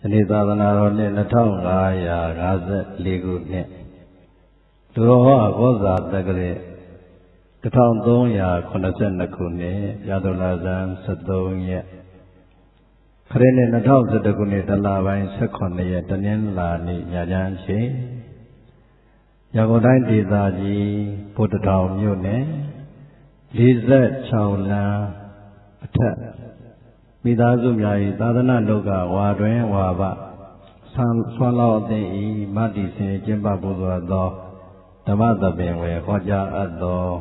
Ini sadhana ni natang ngaya ngazat ligu ni. Turoha goza tagare. Tatang dong ya konasen naku ni yadulazan sadong ya. Kare ni natang sadaku ni dalawain sekon ni ya tanin la ni nyajan si. Yagodai didaji putatang myu ni. Lizat chawlan atat. Midazu myai sadhana loka wadwen waba swalao dei mati sin jimba buzwa do dhamma tabin we hoja addo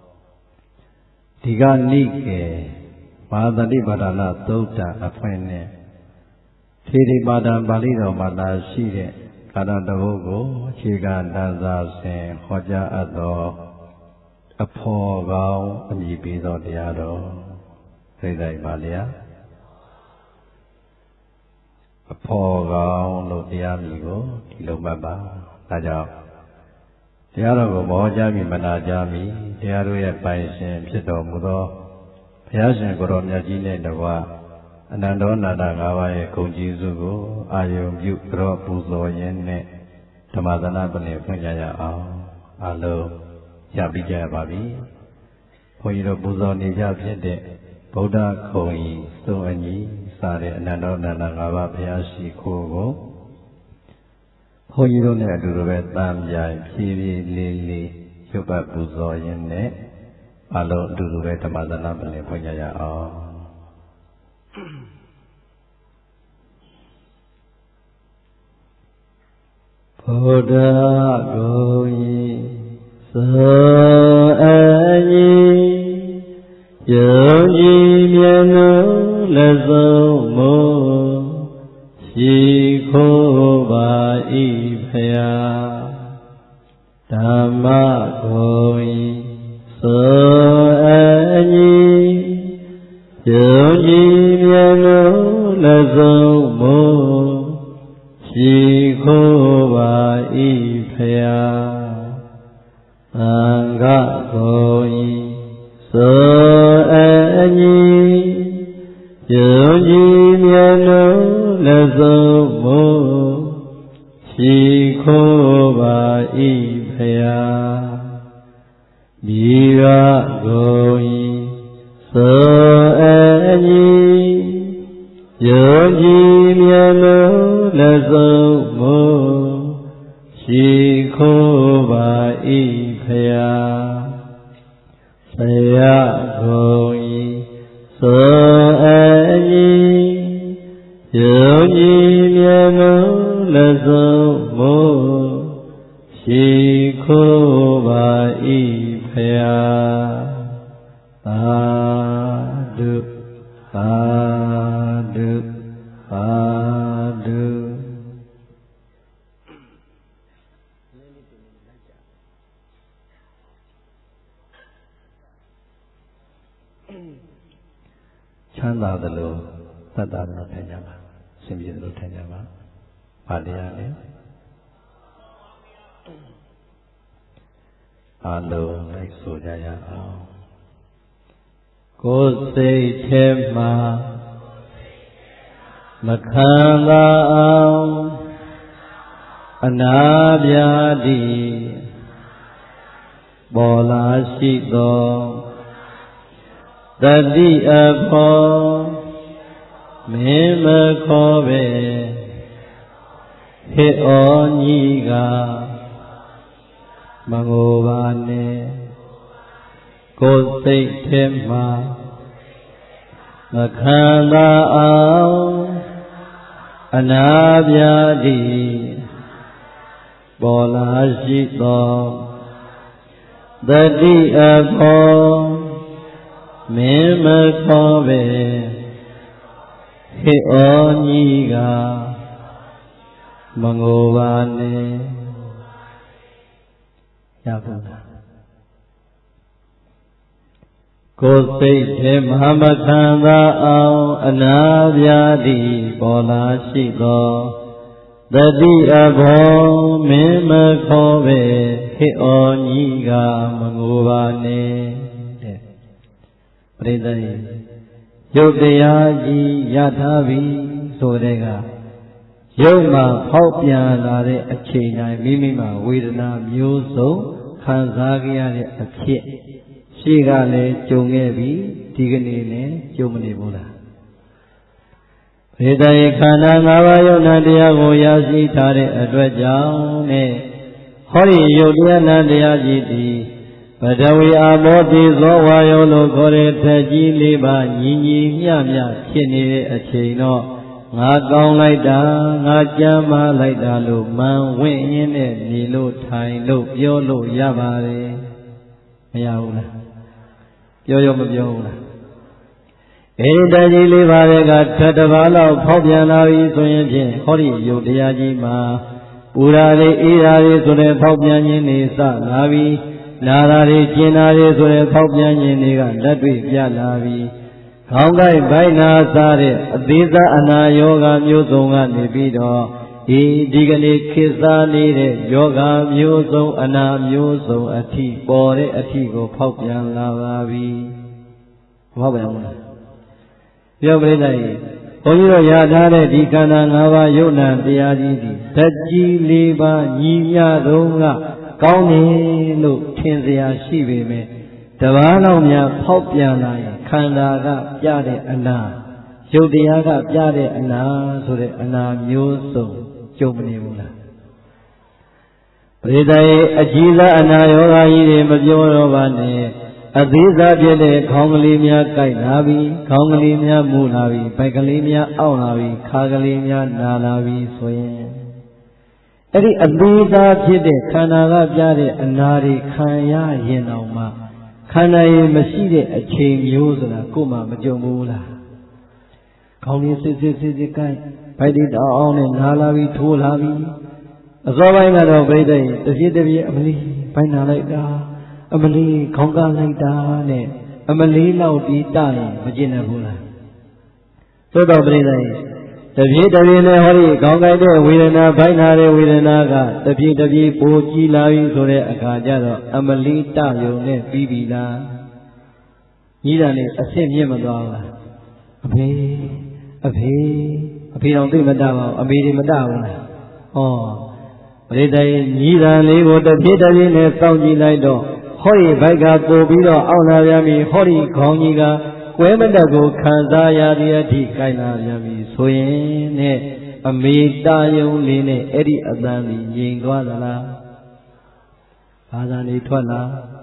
diga nike Mahadati Padana Sutta appoint ne Thiri Padan Bali do mata shi de Kada tabu ko Chika dansa sin hoja addo Apho gaung amyi pi doတရားတော်သိတိုင်းပါလျာအဖို့ကောင်းလို့တရားမြည်ကိုဒီလိုမှတ်ပါဒါကြောင့်တရားတော်ကိုမောကြမိမနာကြမိတရားတို့ရဲ့ပိုင်ရှင်ဖြစ်တော်မူသောဘုရားရှင်ကိုယ်တော်မြတ်ကြီးနဲ့တကွအနန္တောနာတ၅ပါးရဲ့ဂုဏ်ကျေးဇူးကိုအာယုံပြုကြောပူဇော်ရင်းနဲ့ဓမ္မသနာပလင်ဖွင့်ကြရအောင်အလုံးရပြီးကြပါပြီဘုန်းကြီးတို့ပူဇော်နေကြဖြစ်တဲ့ဗုဒ္ဓခုံကြီးစုံအညီစားတဲ့အနန္တောနာတ၅ပါးဘုရားရှိခိုးကိုဘုန်းကြီးတို့နဲ့အတူတူပဲတမ်းပြိုင်ဖြည်းဖြည်းလေးလေးရွတ်ပတ်ပူဇော်ရင်းနဲ့အလုံးအတူတူပဲဓမ္မသနာပလင်ဖွင့်ကြရအောင်ဗုဒ္ဓခုံကြီးစုံအညီယုံကြည်မြတ်လို့လက်ဆုံးမို့ရှိခိုးပါ၏ဖယားဓမ္မဂုဏ်ဤဆိုအညီယုံကြည်မြတ်လို့လက်ဆုံးမို့ရှိခိုးပါ၏ဖယားသံဃာဂုဏ်ဤဆိုအညီယုံကြည်မြတ်လို့လက်ဆုံးမို့ရှိခိုးပါ၏ဖယားဒီကဂုဏ်ဤဆိုအညီယုံကြည်မြတ်လို့လက်ဆုံးမို့ရှိခိုးပါ၏ဖယားဆရာဂုဏ်ဤဆိုအညီယုံကြည်မြတ်လို့လက်ဆုံးမို့ရှိခိုးပါ၏ဖယားသာဓုသာဓုသာဓုချမ်းသာသလိုသတ္တသလိုထိုင်ကြပါအရှင်ပြေသလိုထိုင်ကြပါဘာတရားလဲအလုံးလိုက်ဆိုကြရအောင်ကိုယ်စိတ်ထဲမှာမခံသာအောင်အနာပြာတိပေါ်လာရှိသောတတိအဖို့မင်းမခေါ်ပဲဟစ်ဩညီကမငိုပါနဲ့ကိုယ်စိတ်ထဲမှာမခံသာအောင်အနာပြာတိပေါ်လာရှိသောတတိအဖို့မင်းမခေါ်ပဲဟစ်ဩညီကမငိုပါနဲ့ရပါလားကိုယ်စိတ်ထဲမှာမခံသာအောင်အနာပြာတိပေါ်လာရှိသောတတိအဘောမင်းမခေါ်ပဲဟစ်ဩညီကမငိုပါနဲ့ပရိသတ်ရုပ်တရားကြီးရထားပြီဆိုတဲ့ကရုပ်မှာဖောက်ပြန်လာတဲ့အချိန်တိုင်းမိမိမှာဝေဒနာမျိုးစုံခံစားကြရတဲ့အဖြစ်ရှိကလည်းကြုံခဲ့ပြီဒီကနေ့လည်းကြုံမနေဘူးလားဝေဒနာခန္ဓာ၅ပါးယုတ်နာတရားကိုရရှိထားတဲ့အတွက်ကြောင့်နဲ့ဟောဒီယုတ်တရားနာတရားကြီးသည်ပထဝီအာဘောတိဇောဝါယောလို့ခေါ်တဲ့ထက်ကြီး၄ပါးညီညီမျှမျှဖြစ်နေတဲ့အချိန်တော့ငါကောင်းလိုက်တာငါကြမ်းမာလိုက်တာလို့မန်ဝင့်ရင်းနဲ့နေလို့ထိုင်လို့ပြောလို့ရပါတယ်မရဘူးလားပြောရောမပြောဘူးလားအဲဒီတကြီး၄ပါးတွေကထပ်တစ်ပါးလောက်ဖောက်ပြန်လာပြီဆိုရင်ဖြင့်ဟောဒီယုတ်တရားကြီးမှာပူရာတွေအေးရာတွေဆိုတဲ့ဖောက်ပြန်ခြင်းတွေစလာပြီနာရာတွေကျင်နာတွေဆိုတဲ့ဖောက်ပြန်ခြင်းတွေကလက်တွေ့ပြလာပြီခေါင်းကိုက်ဗိုက်နာစားတဲ့အသေးစားအနာယောဂမျိုးစုံကနေပြီးတော့ဒီကနေ့ခေတ်စားနေတဲ့ယောဂမျိုးစုံအနာမျိုးစုံအထိပေါ်တဲ့အထိကိုဖောက်ပြန်လာပါပြီ။ဟုတ်ပါရဲ့လား။ပြောပြလိုက်ရင်ဘုန်းကြီးတို့ရထားတဲ့ဒီခန္ဓာ၅ပါးယုတ်နံတရားကြီးဒီဓာတ်ကြီး၄ပါးညီမျှတော့ကကောင်းတယ်လို့ထင်စရာရှိပေမဲ့တပါးလောက်များဖောက်ပြန်လာရင်ခန္ဓာကပြတဲ့အနာယုတ်တရားကပြတဲ့အနာဆိုတဲ့အနာမျိုးစုံကြုံမနေဘူးလားပရိသတ်ရဲ့အကြီးစားအနာယောဂကြီးတွေမပြောတော့ပါနဲ့အသေးစားဖြစ်တဲ့ခေါင်းကလေးများကိုက်လာပြီခေါင်းကလေးများမူလာပြီဗိုက်ကလေးများအောင့်လာပြီခါကလေးများနာလာပြီဆိုရင်အဲ့ဒီအသေးစားဖြစ်တဲ့ခန္ဓာကပြတဲ့အနာတွေခံရရင်တော့မှခန္ဓာရဲ့မရှိတဲ့အချိန်မျိုးဆိုတာကိုယ်မှမကြုံဘူးလားခေါင်းလေးစစ်ကိုက်ဗိုက်တွေတောင်းအောင်နဲ့နာလာပြီထိုးလာပြီအစောပိုင်းကတော့ပြိတ္တိတပြည့်တပြည့်အမလီဗိုက်နာလိုက်တာအမလီခေါင်းကလိုက်တာနဲ့အမလီလောက်တီးတရင်မကျင်နိုင်ဘူးလားသို့တော့ပြိတ္တိတပြည့်တပြည့်နဲ့ဟောဒီခေါင်းကိုက်တဲ့ဝေဒနာဗိုက်နာတဲ့ဝေဒနာကတပြည့်တပြည့်ပိုကြီးလာပြီဆိုတဲ့အခါကျတော့အမလီတယုံနဲ့ပြီးပြီလားကြီးတာနဲ့အဆင့်မြင့်မသွားဘူးလားအဖေတော်သိမတတ်ပါဘူးအမေတွေမတတ်ဘူးလားဟောပရိသတ်ကြီးတာလေးကိုတပြည့်တပြည့်နဲ့စောင့်ကြည့်လိုက်တော့ဟောဒီဘိုက်ကပို့ပြီးတော့အောက်လာပြန်ပြီဟောဒီခေါင်းကြီးကကွဲမတတ်ကိုခံစားရတဲ့အထိကိုက်လာပြန်ပြီဆိုရင်နဲ့အမေတာယုံလေးနဲ့အဲ့ဒီအတန်ကြီးငြိမ်သွားသလားဘာသာနေထွက်လာ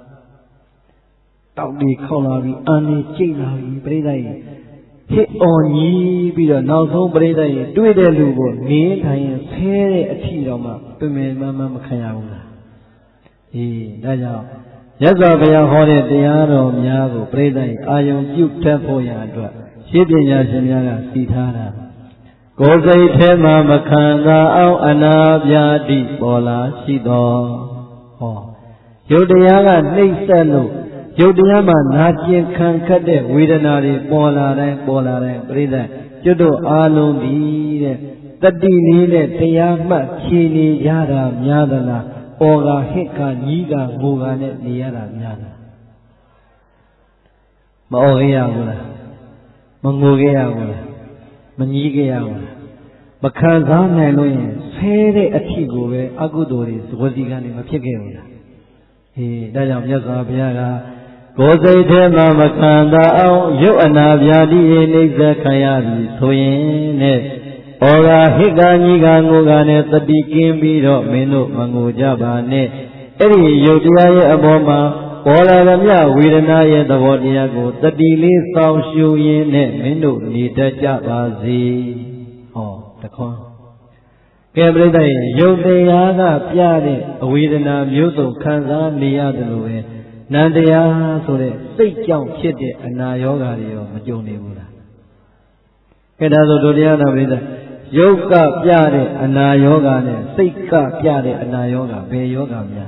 တောက်ဒီခေါက်လာပြီအန်ဒီကျိတ်လာပြီပရိသတ်ကြီးဟစ်အော်ကြီးပြီးတော့နောက်ဆုံးပရိသတ်ကြီးတွေ့တဲ့လူကိုနေထိုင်ရင်ဆဲတဲ့အထိတော့မှပင်ပင်မမခံရဘူးလားဒါကြောင့်မြတ်စွာဘုရားဟောတဲ့တရားတော်များကိုပရိသတ်အာယုံပြုတ်တတ်ဖို့ရအတွက်ရှင်းပညာရှင်များကစီထားတာကိုယ်စိတ်ထဲမှာမခံသာအောင်အနာပြာတိပေါ်လာရှိတော်ဟောယုတ်တရားကနှိမ့်ဆက်လို့ယုတ်တရားမှာနာကျင်ခံခတ်တဲ့ဝေဒနာတွေပေါ်လာတိုင်းပရိသတ်ကျွတ်တို့အားလုံးဒီတဲ့တတိလေးနဲ့တရားမှတ်ဖြေနေကြတာများသလားဩဃဟိကညီးကငိုကနဲ့နေရတာများလားမဩခဲ့ရဘူးလားမငိုခဲ့ရဘူးလားမညီးခဲ့ရဘူးလားမခံစားနိုင်လို့ရင်ဆဲတဲ့အထိကိုပဲအကုသိုလ်တွေဝစီကနေမဖြစ်ခဲ့ဘူးလားဒါကြောင့်မြတ်စွာဘုရားကကိုယ်စိတ်ထဲမှာမခံသာအောင်ရုပ်အနာဗျာတိနှိမ့်ဆက်ခံရပြီဆိုရင်နဲ့ဩဃဟိကညီကငိုကနဲ့တတိကင်းပြီးတော့မင်းတို့မငိုကြပါနဲ့အဲ့ဒီယုတ်တရားရဲ့အပေါ်မှာပေါ်လာသမျှဝေဒနာရဲ့သဘောတရားကိုတတိလေးစောင့်ရှုရင်းနဲ့မင်းတို့နေတတ်ကြပါစေဟောတခွန်းကဲပြိတ္တရဲ့ယုတ်တရားကပြတဲ့အဝေဒနာမျိုးစုံခံစားနေရတယ်လို့ပဲနန္တရားဆိုတဲ့စိတ်ကြောင့်ဖြစ်တဲ့အနာယောဂါတွေရောမကြုံနေဘူးလားကဲဒါဆိုတို့တရားတော်ပြိတ္တယုတ်ကပြတဲ့အနာယောဂါနဲ့စိတ်ကပြတဲ့အနာယောဂါဘယ်ယောဂါများ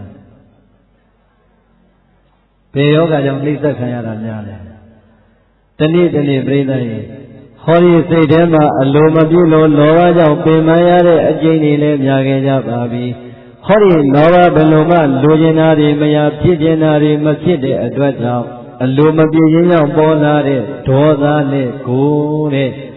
ဘယ်ယောဂါကြောင့်နှိစ္စခံရတာများလဲတနေ့ပြိတ္တရဲ့ဟောဒီစိတ်ထဲမှာအလိုမပြည့်လို့လောဘကြောင့်ပင်ပန်းရတဲ့အကျင့်တွေလည်းများခဲ့ကြပါပြီဟောဒီလောဘဘယ်လိုမှလိုချင်တာတွေမရဖြစ်ချင်တာတွေမဖြစ်တဲ့အတွက်ကြောင့်အလိုမပြည့်ခြင်းကြောင့်ပေါ်လာတဲ့ဒေါသနဲ့ကိုယ်တဲ့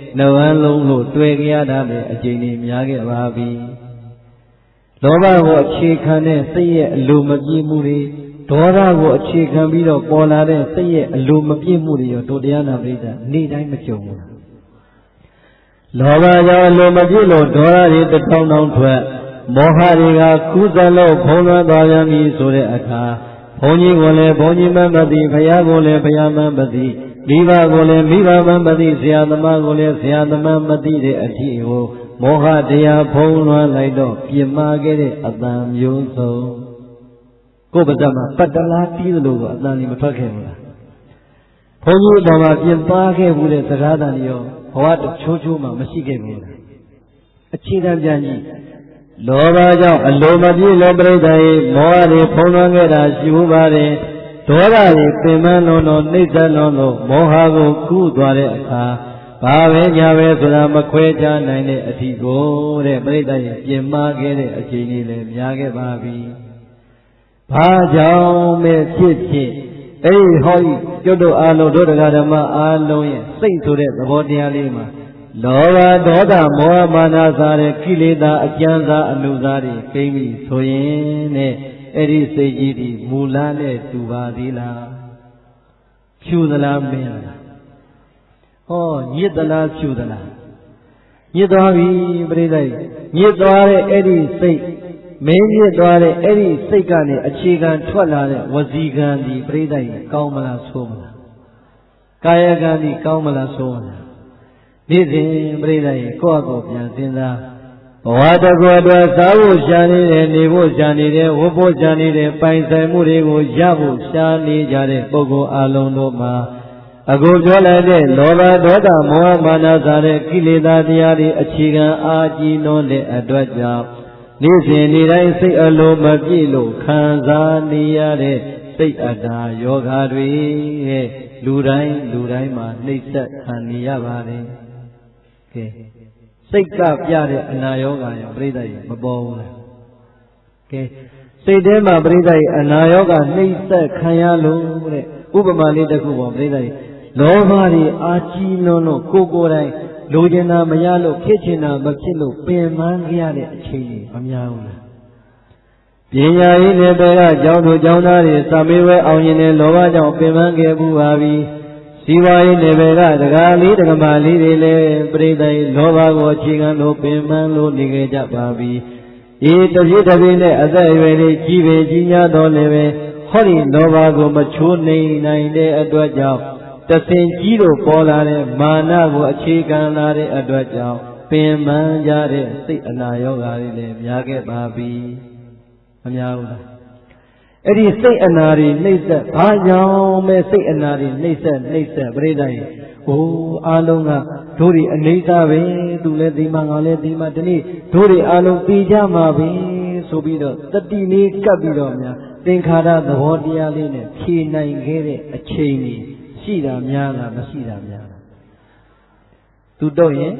နဝန်းလုံးလို့တွေ့ကြရတဲ့အချိန်ကြီးများခဲ့ပါပြီလောဘကိုအခြေခံတဲ့စိတ်ရဲ့အလိုမပြည့်မှုတွေဒေါသကိုအခြေခံပြီးတော့ပေါ်လာတဲ့စိတ်ရဲ့အလိုမပြည့်မှုတွေရောတို့တရားနာပရိသတ်နေ့တိုင်းမကြုံဘူးလောဘကြောင့်အလိုမပြည့်လို့ဒေါသတွေတစ်ထောင်ထောင်ထွက်မောဟတွေကကူးစက်လို့ဖုံးလွှမ်းသွားပြန်ပြီဆိုတဲ့အခါဘုန်းကြီးကိုလည်းဘုန်းကြီးမှန်မသိဘုရားကိုလည်းဘုရားမှန်မသိမိဘကိုလည်းမိဘမှန်မသိဆရာသမားကိုလည်းဆရာသမားမသိတဲ့အဖြစ်ကိုမောဟတရားဖုံးလွှမ်းလိုက်တော့ပြင်းမာခဲ့တဲ့အတန်မျိုးစုံကိုယ်ပါးမှာပတ္တလားတီးသလိုကအတန်ကြီးမထွက်ခဲ့ဘူးလားဘုန်းကြီးတော်မှာပြင်ပါခဲ့ဘူးတဲ့စကားတန်ရောဘဝတချိုးချိုးမှမရှိခဲ့ဘူးလားအခြေခံပြန်ကြည့်လောဘကြောင့်အလိုမပြည့်လို့ပြိတ္တာရေမောဟတွေဖုံးလွှမ်းခဲ့တာရှိဘူးပါတယ်ဒေါသတွေပင်ပန်းလွန်လို့နှိမ့်ဆက်လွန်လို့မောဟကိုကူးသွားတဲ့အခါဘာပဲညာပဲဆိုတာမခွဲခြားနိုင်တဲ့အထီကိုတဲ့ပြိတ္တာရေပြင်မာခဲ့တဲ့အချိန်လေးလည်းများခဲ့ပါပြီဘာကြောင့်ပဲဖြစ်ဖြစ်အဲ့ဒီဟောဤကျွတ်တို့အာလုံးတို့တရားဓမ္မအာလုံးရဲ့စိတ်ဆိုတဲ့သဘောတရားလေးမှာလောဘဒေါသမောဟမာနစားတဲ့ကိလေသာအကျဉ်းစားအနုစားတွေကိမ့်ပြီဆိုရင်တဲ့အဲ့ဒီစိတ်ကြီးဒီမူလနဲ့တူပါသေးလားဖြူသလားမင်းလားဟောညစ်သလားဖြူသလားညစ်သွားပြီပြိဿညစ်သွားတဲ့အဲ့ဒီစိတ်မင်းညစ်သွားတဲ့အဲ့ဒီစိတ်ကနေအခြေခံထွက်လာတဲ့ဝစီကံဒီပြိဿကြီးကောင်းမလားဆိုးမလားကာယကံဒီကောင်းမလားဆိုးမလားနေ့စဉ်ပြိဿရေကိုယ့်အကိုပြန်စဉ်းစားဘဝတကောအတွက်စားဖို့ရှာနေတယ်နေဖို့ရှာနေတယ်ဝတ်ဖို့ရှာနေတယ်ပိုင်ဆိုင်မှုတွေကိုရဖို့ရှာနေကြတဲ့ပုဂ္ဂိုလ်အလုံးတို့မှာအခုပြောလိုက်တဲ့လောဘဒေါသမောဟမာနစားတဲ့ကိလေသာတရားတွေအခြေခံအာကြီးလွန်းတဲ့အတွက်ကြောင့်နေ့စဉ်နေ့တိုင်းစိတ်အလိုမပြည့်လို့ခံစားနေရတဲ့စိတ်အတာယောဂတွေရဲ့လူတိုင်းမှာနှိမ့်ဆက်ခံနေရပါတယ်ကဲစိတ်ကပြတဲ့အနာယောဂရောပြိဿကြီးမပေါ်ဘူးလားကဲစိတ်ထဲမှာပြိဿကြီးအနာယောဂနှိမ့်ဆက်ခံရလို့တဲ့ဥပမာလေးတစ်ခုပေါ့ပြိဿကြီးလောဘတွေအာကြီးလွန်းလို့ကိုယ်တိုင်လိုချင်တာမရလို့ဖြစ်ချင်တာမဖြစ်လို့ပင်ပန်းကြရတဲ့အချိန်ကြီးမများဘူးလားပညာရေးနယ်ပယ်ကကျောင်းသူကျောင်းသားတွေစာမေးပွဲအောင်ရင်လည်းလောဘကြောင့်ပင်ပန်းခဲ့ဘူးပါပြီစီဝါရေးနယ်ပယ်ကဒကာလေးဒကမလေးတွေလည်းပြိဿကြီးလောဘကိုအခြေခံလို့ပင်ပန်းလို့နေကြပါပြီဒီတပြည့်တပြည့်နဲ့အသက်အရွယ်တွေကြီးပေကြီးညာတော်လည်းပဲဟောဒီလောဘကိုမချိုးနိုင်တဲ့အတွက်ကြောင့်တဆင်ကြီးတို့ပေါ်လာတဲ့မာနကိုအခြေခံလာတဲ့အတွက်ကြောင့်ပင်ပန်းကြတဲ့စိတ်အနာယောဂါတွေလည်းများခဲ့ပါပြီမများဘူးလားအဲ့ဒီစိတ်အနာတွေနှိမ့်ဆက်ဘာကြောင့်ပဲစိတ်အနာတွေနှိမ့်ဆက်ပြိဿကြီးဟိုအားလုံးကတို့တွေအနေသားပဲသူလည်းဒီမှာငါလည်းဒီမှာဒီနေ့တို့တွေအားလုံးပြီးကြမှာပဲဆိုပြီးတော့တတိလေးကပ်ပြီးတော့များသင်္ခါရသဘောတရားလေးနဲ့ဖြေနိုင်ခဲ့တဲ့အချိန်ကြီးရှိတာများလားမရှိတာများလားသူတော့ရင်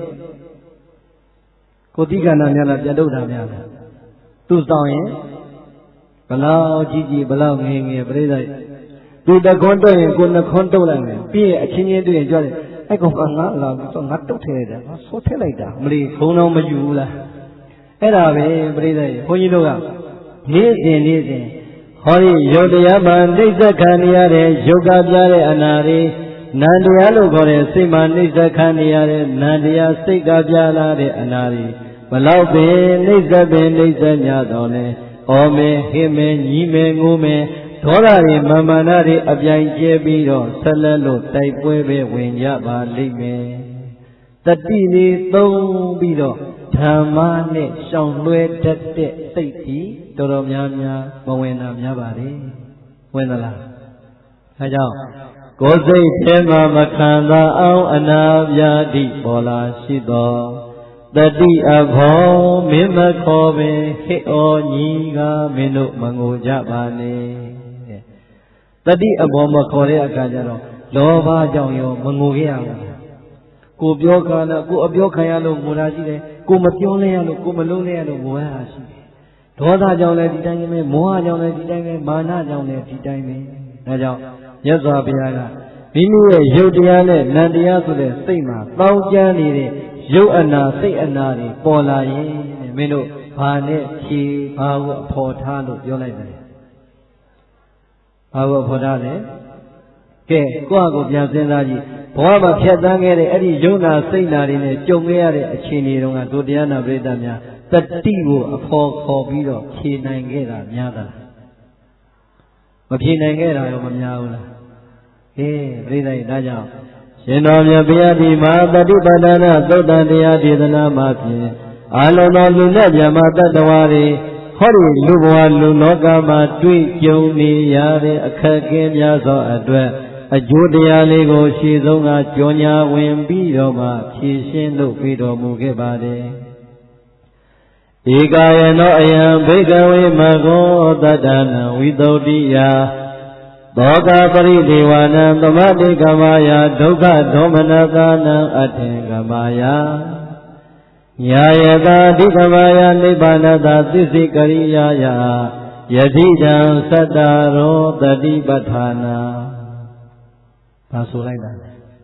ကိုတိကနာများလားပြန်ထုတ်တာများလားသူဆောင်ရင်ဘလောက်ကြီးဘလောက်ငယ်ပြိဿသူတခွန်းတော့ရင်ကိုနှခွန်းတုတ်လိုက်မယ်ပြီးရင်အချင်းချင်းတွေ့ရင်ကြွတယ်အဲ့ကောင်ကငါလာဆိုငါတုတ်ထဲလိုက်တာငါဆိုးထဲလိုက်တာမလီဘုံတော်မယူဘူးလားအဲ့ဒါပဲပြိဿဘုန်းကြီးတို့ကနေ့စဉ်ဟောဒီယုတ်တရားမှာနှိမ့်ဆက်ခံနေရတဲ့ယုတ်ကပြတဲ့အနာတွေနန္တရားလို့ခေါ်တဲ့စိတ်မှာနှိမ့်ဆက်ခံနေရတဲ့နန္တရားစိတ်ကပြလာတဲ့အနာတွေဘလောက်ပင်နှိမ့်ဆက်ညတော့လဲဩမေဟိမေညီမေငိုမေဒေါသတွေမာနတွေအပြိုင်ကျဲပြီးတော့ဆက်လက်လို့တိုက်ပွဲပဲဝင်ကြပါလိမ့်မယ်တတိလေးသုံးပြီးတော့ဓမ္မနဲ့ရှောင်လွှဲတတ်တဲ့စိတ်ကြီးတော်တော်များမဝင်တာများပါလေဝင်သလားအဲကြောင့်ကိုယ်စိတ်ထဲမှာမခံသာအောင်အနာပြာတိပေါ်လာရှိတော်တတိအဘောမင်းမခေါ်ပင်ဟိဩညီကမင်းတို့မငိုကြပါနဲ့တတိအဘောမခေါ်တဲ့အခါကျတော့လောဘကြောင့်ရောမငိုခဲ့ရဘူးကိုပြောကာလကိုအပြောခံရလို့ငိုတာရှိတယ်ကိုမပြောလဲရလို့ကိုမလုံးလဲရလို့ငိုရတာရှိတယ်ဒေါသကြောင့်လည်းဒီတိုင်းပဲမောဟကြောင့်လည်းဒီတိုင်းပဲမာနကြောင့်လည်းဒီတိုင်းပဲဒါကြောင့်မြတ်စွာဘုရားကမိမိရဲ့ရုပ်တရားနဲ့နံတရားဆိုတဲ့စိတ်မှာတောင်းကြမ်းနေတဲ့ရုပ်အနာစိတ်အနာတွေပေါ်လာရင်မင်းတို့ဘာနဲ့ဖြေဘာကိုအဖော်ထားလို့ပြောလိုက်တယ်ဘာကိုအဖော်ထားလဲကဲကိုယ့်အကိုပြန်စဉ်းစားကြည့်ဘဝမှာဖြတ်သန်းခဲ့တဲ့အဲ့ဒီယုံနာစိတ်နာတွေနဲ့ကြုံခဲ့ရတဲ့အခြေအနေတုန်းကဒုတရားနာပရိသတ်များတတိကိုအဖော်ခေါ်ပြီးတော့ဖြေနိုင်ခဲ့တာများသလားမဖြေနိုင်ခဲ့တာရောမများဘူးလားကဲပရိသတ်ဒါကြောင့်ရှင်တော်မြတ်ဘုရားဒီမှာတတိပဋ္ဌာနာသုတ်တန်တရားဒေသနာမှာဖြင့်အာလုံးသောလူနဲ့မြတ်တတ္တဝါတွေဟောဒီလူဘဝလူလောကမှာတွေ့ကြုံနေရတဲ့အခက်အခဲများသောအတွက်အကျိုးတရားလေးကိုရှေ့ဆုံးကကြောညာဝင်ပြီးတော့မှဖြည့်ရှင်းလို့ပြီးတော်မူခဲ့ပါတယ်ဧကာယနောအယံဘိကဝေမဂောတတ္တနာဝိသုဒ္ဓိယသောကပရိဒေဝနံသမတိကမယဒုက္ခဒေါမနသနံအထင်ကမယညာယတာဒိကမယနိဗ္ဗာနတာသစ္စိကရိယာယယတိတံသတ္တရောတတိပဋ္ဌာနာဘာဆိုလိုက်တာ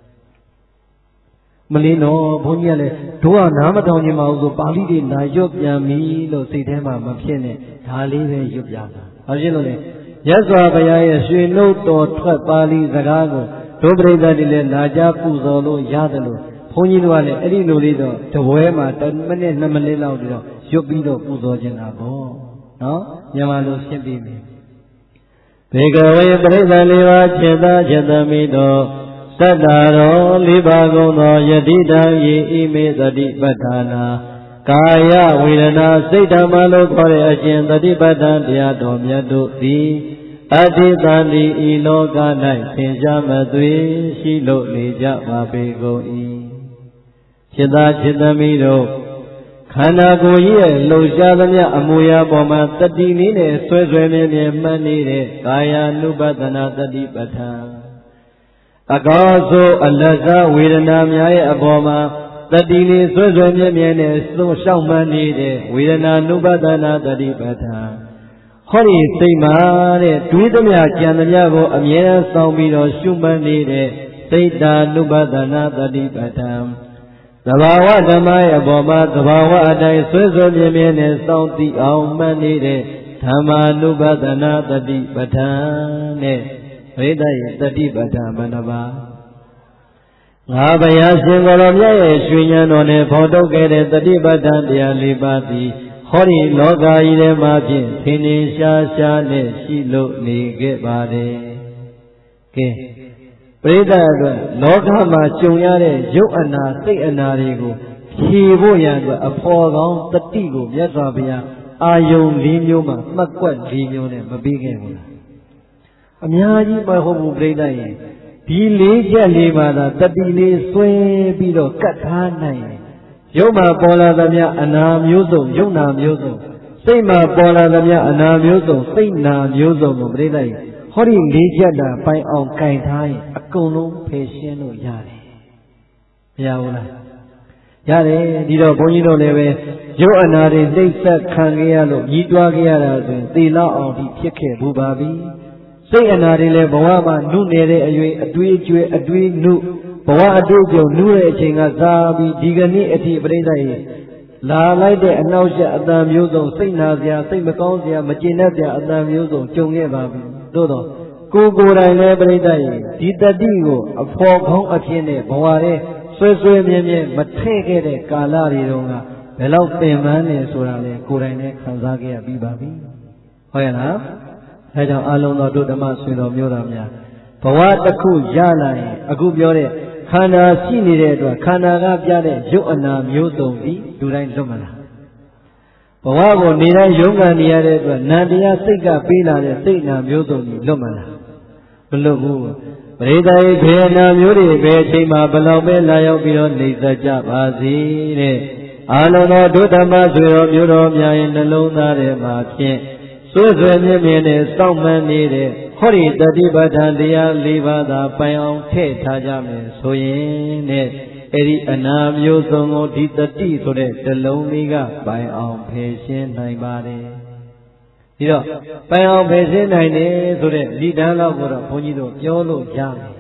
မလေးတော့ဘုန်းကြီးကလည်းတို့ကနားမတောင်းခြင်းမဟုတ်ဆိုပါဠိတွေနာရွတ်ပြန်ပြီလို့စိတ်ထဲမှာမဖြစ်နဲ့ဒါလေးပဲရွတ်ပြတာဘာဖြစ်လို့လဲမြတ်စွာဘုရားရဲ့ရွှေနှုတ်တော်ထွက်ပါဠိစကားကိုဒုပရိသတ်တွေလည်းနာကြားပူဇော်လို့ရတယ်လို့ဘုန်းကြီးတို့ကလည်းအဲ့ဒီလိုလေးတော့တပွဲမှာ1မိနစ်2မိနစ်လောက်တော့ရွတ်ပြီးတော့ပူဇော်ခြင်းတာပေါ့နော်မြန်မာလိုရှင်းပြမယ်ဘေကဝေပရိသတ်လေးပါးจิตသားจิตမိတော်သတ္တရောလေးပါးကုန်သောယတိတံယေဣမေသတိပဋ္ဌာနာကာယဝေဒနာစိတ်ဓမ္မလို့ခေါ်တဲ့အရှင်သတိပဋ္ဌာန်တရားတော်မြတ်တို့သည်အတ္တိတံဒီဤလောက၌သင်္ချာမသွေရှိလို့နေကြပါပေကုန်၏จิตသားจิตမိတို့ခန္ဓာကိုယ်ကြီးရဲ့လှုပ်ရှားသမျှအမူအရာပေါ်မှာတတိနည်းနဲ့ဆွဲဆွဲမြဲမြဲမှတ်နေတဲ့ကာယ ानु ပတနာတတိပဋ္ဌာန်အကောဆိုအလတ်စားဝေဒနာများရဲ့အပေါ်မှာတတိလေးဆွဲဆွဲမြဲမြဲနဲ့သုံးလျှောက်မှန်းနေတဲ့ဝေဒနာ ानु ပတနာတတိပဋ္ဌာန်ဟောဒီစိတ်မှာတဲ့တွေးသမျှကြံသမျှကိုအမြဲတမ်းဆောင်ပြီးတော့ရှုမှတ်နေတဲ့စိတ်တာ ानु ပတနာတတိပဋ္ဌာန်သဘာဝဓမ္မရဲ့အပေါ်မှာသဘာဝအတိုင်းဆွဲဆွဲမြဲမြဲနဲ့စောင့်သိအောင်မှတ်နေတဲ့ဓမ္မာနုပဒနာတတိပဋ္ဌာန်နဲ့ပရိသတ်ရဲ့တတိပဋ္ဌာန်ဘယ်နှပါးငါဘုရားရှင်ကိုယ်တော်မြတ်ရဲ့ရွှေဉာဏ်တော်နဲ့ဖော်ထုတ်ခဲ့တဲ့တတိပဋ္ဌာန်တရား၄ပါးသည်ဟောဒီလောကကြီးထဲမှာဖြင့်ထင်ထင်ရှားရှားနဲ့ရှိလို့နေခဲ့ပါတယ်ကဲပရိသတ်အတွက်လောကမှာကြုံရတဲ့ရုပ်အနာစိတ်အနာတွေကိုဖြေဖို့ရအတွက်အဖော်ကောင်းတတိကိုမြတ်စွာဘုရားအာယုံ၄မျိုးမှာမှတ်ကွက်၄မျိုးနဲ့မပေးခဲ့ဘူးလားအများကြီးမဟုတ်ဘူးပရိသတ်ရဲ့ဒီ၄ချက်၄ပါးသာတတိလေးဆွဲပြီးတော့ကတ်ထားနိုင်ရုပ်မှာပေါ်လာသမျှအနာမျိုးစုံယုံနာမျိုးစုံစိတ်မှာပေါ်လာသမျှအနာမျိုးစုံစိတ်နာမျိုးစုံကိုပရိသတ်ရဲ့ဟောဒီ၄ချက်တာပိုင်အောင်ကင်ထားရင်အကုန်လုံးဖယ်ရှင်းလို့ရတယ်မရဘူးလားရတယ်ဒီတော့ဘုန်းကြီးတို့လည်းပဲရုပ်အနာတွေနှိမ့်ဆက်ခံခဲ့ရလို့ညီးတွားခဲ့ရတာဆိုရင်သေလောက်အောင်ဒီဖြစ်ခဲ့ဘူးပါပြီစိတ်အနာတွေလည်းဘဝမှာနုနေတဲ့အရွေအတွေးအကျွဲအတွေးနုဘဝအတွေ့အကြုံနုတဲ့အချိန်ကစားပြီးဒီကနေ့အထိပြိဿရဲ့လာလိုက်တဲ့အနှောက်အယှက်အတန်မျိုးစုံစိတ်နာစရာစိတ်မကောင်းစရာမကျေနပ်စရာအတန်မျိုးစုံကြုံခဲ့ပါပြီသို့တော့ကိုယ်ကိုယ်တိုင်လည်းပြိဿရဲ့ဒီတတိကိုအဖော်ခေါင်းအဖြစ်နဲ့ဘဝရဲ့ဆွဲဆွဲမြဲမြဲမထည့်ခဲ့တဲ့ကာလတွေတုန်းကဘယ်လောက်ပင်ပန်းနေဆိုတာလေကိုယ်တိုင်လည်းခံစားခဲ့ရပြီးပါပြီဟုတ်ရဲ့လားဒါကြောင့်အလုံးသောတို့ဓမ္မဆွေတော်မျိုးတော်များဘဝတစ်ခုရလာရင်အခုပြောတဲ့ခန္ဓာရှိနေတဲ့အတွက်ခန္ဓာကပြတဲ့ရုပ်အနာမျိုးစုံပြီးလူတိုင်းလွတ်မလားဘဝကိုနေတိုင်းရုန်းကန်နေရတဲ့အတွက်နန္တရားစိတ်ကပေးလာတဲ့စိတ်နာမျိုးစုံကြီးလွတ်မလားမလွတ်ဘူးပရိသတ်ရဲ့ခေနာမျိုးတွေပဲအချိန်မှာဘလောက်ပဲလာရောက်ပြီးတော့နေသက်ကြပါစေတဲ့အာလုံးသောဒုဓမ္မဆွေတော်မျိုးတော်များရဲ့နှလုံးသားထဲမှာဖြင့်စွဲစွဲမြဲမြဲနဲ့စောင့်မှန်နေတဲ့ဟောဒီတတိပဋ္ဌာန်တရား၄ပါးသာပိုင်အောင်ထည့်ထားကြမယ်ဆိုရင်တဲ့အဲ့ဒီအနာမျိုးစုံကိုဒီတတိဆိုတဲ့တလုံးလေးကပိုင်အောင်ဖယ်ရှင်းနိုင်ပါတယ်ဒီတော့ပိုင်အောင်ဖယ်ရှင်းနိုင်တယ်ဆိုတဲ့ဒီတန်းလောက်ကိုတော့ဘုန်းကြီးတို့ပြောလို့ရမယ်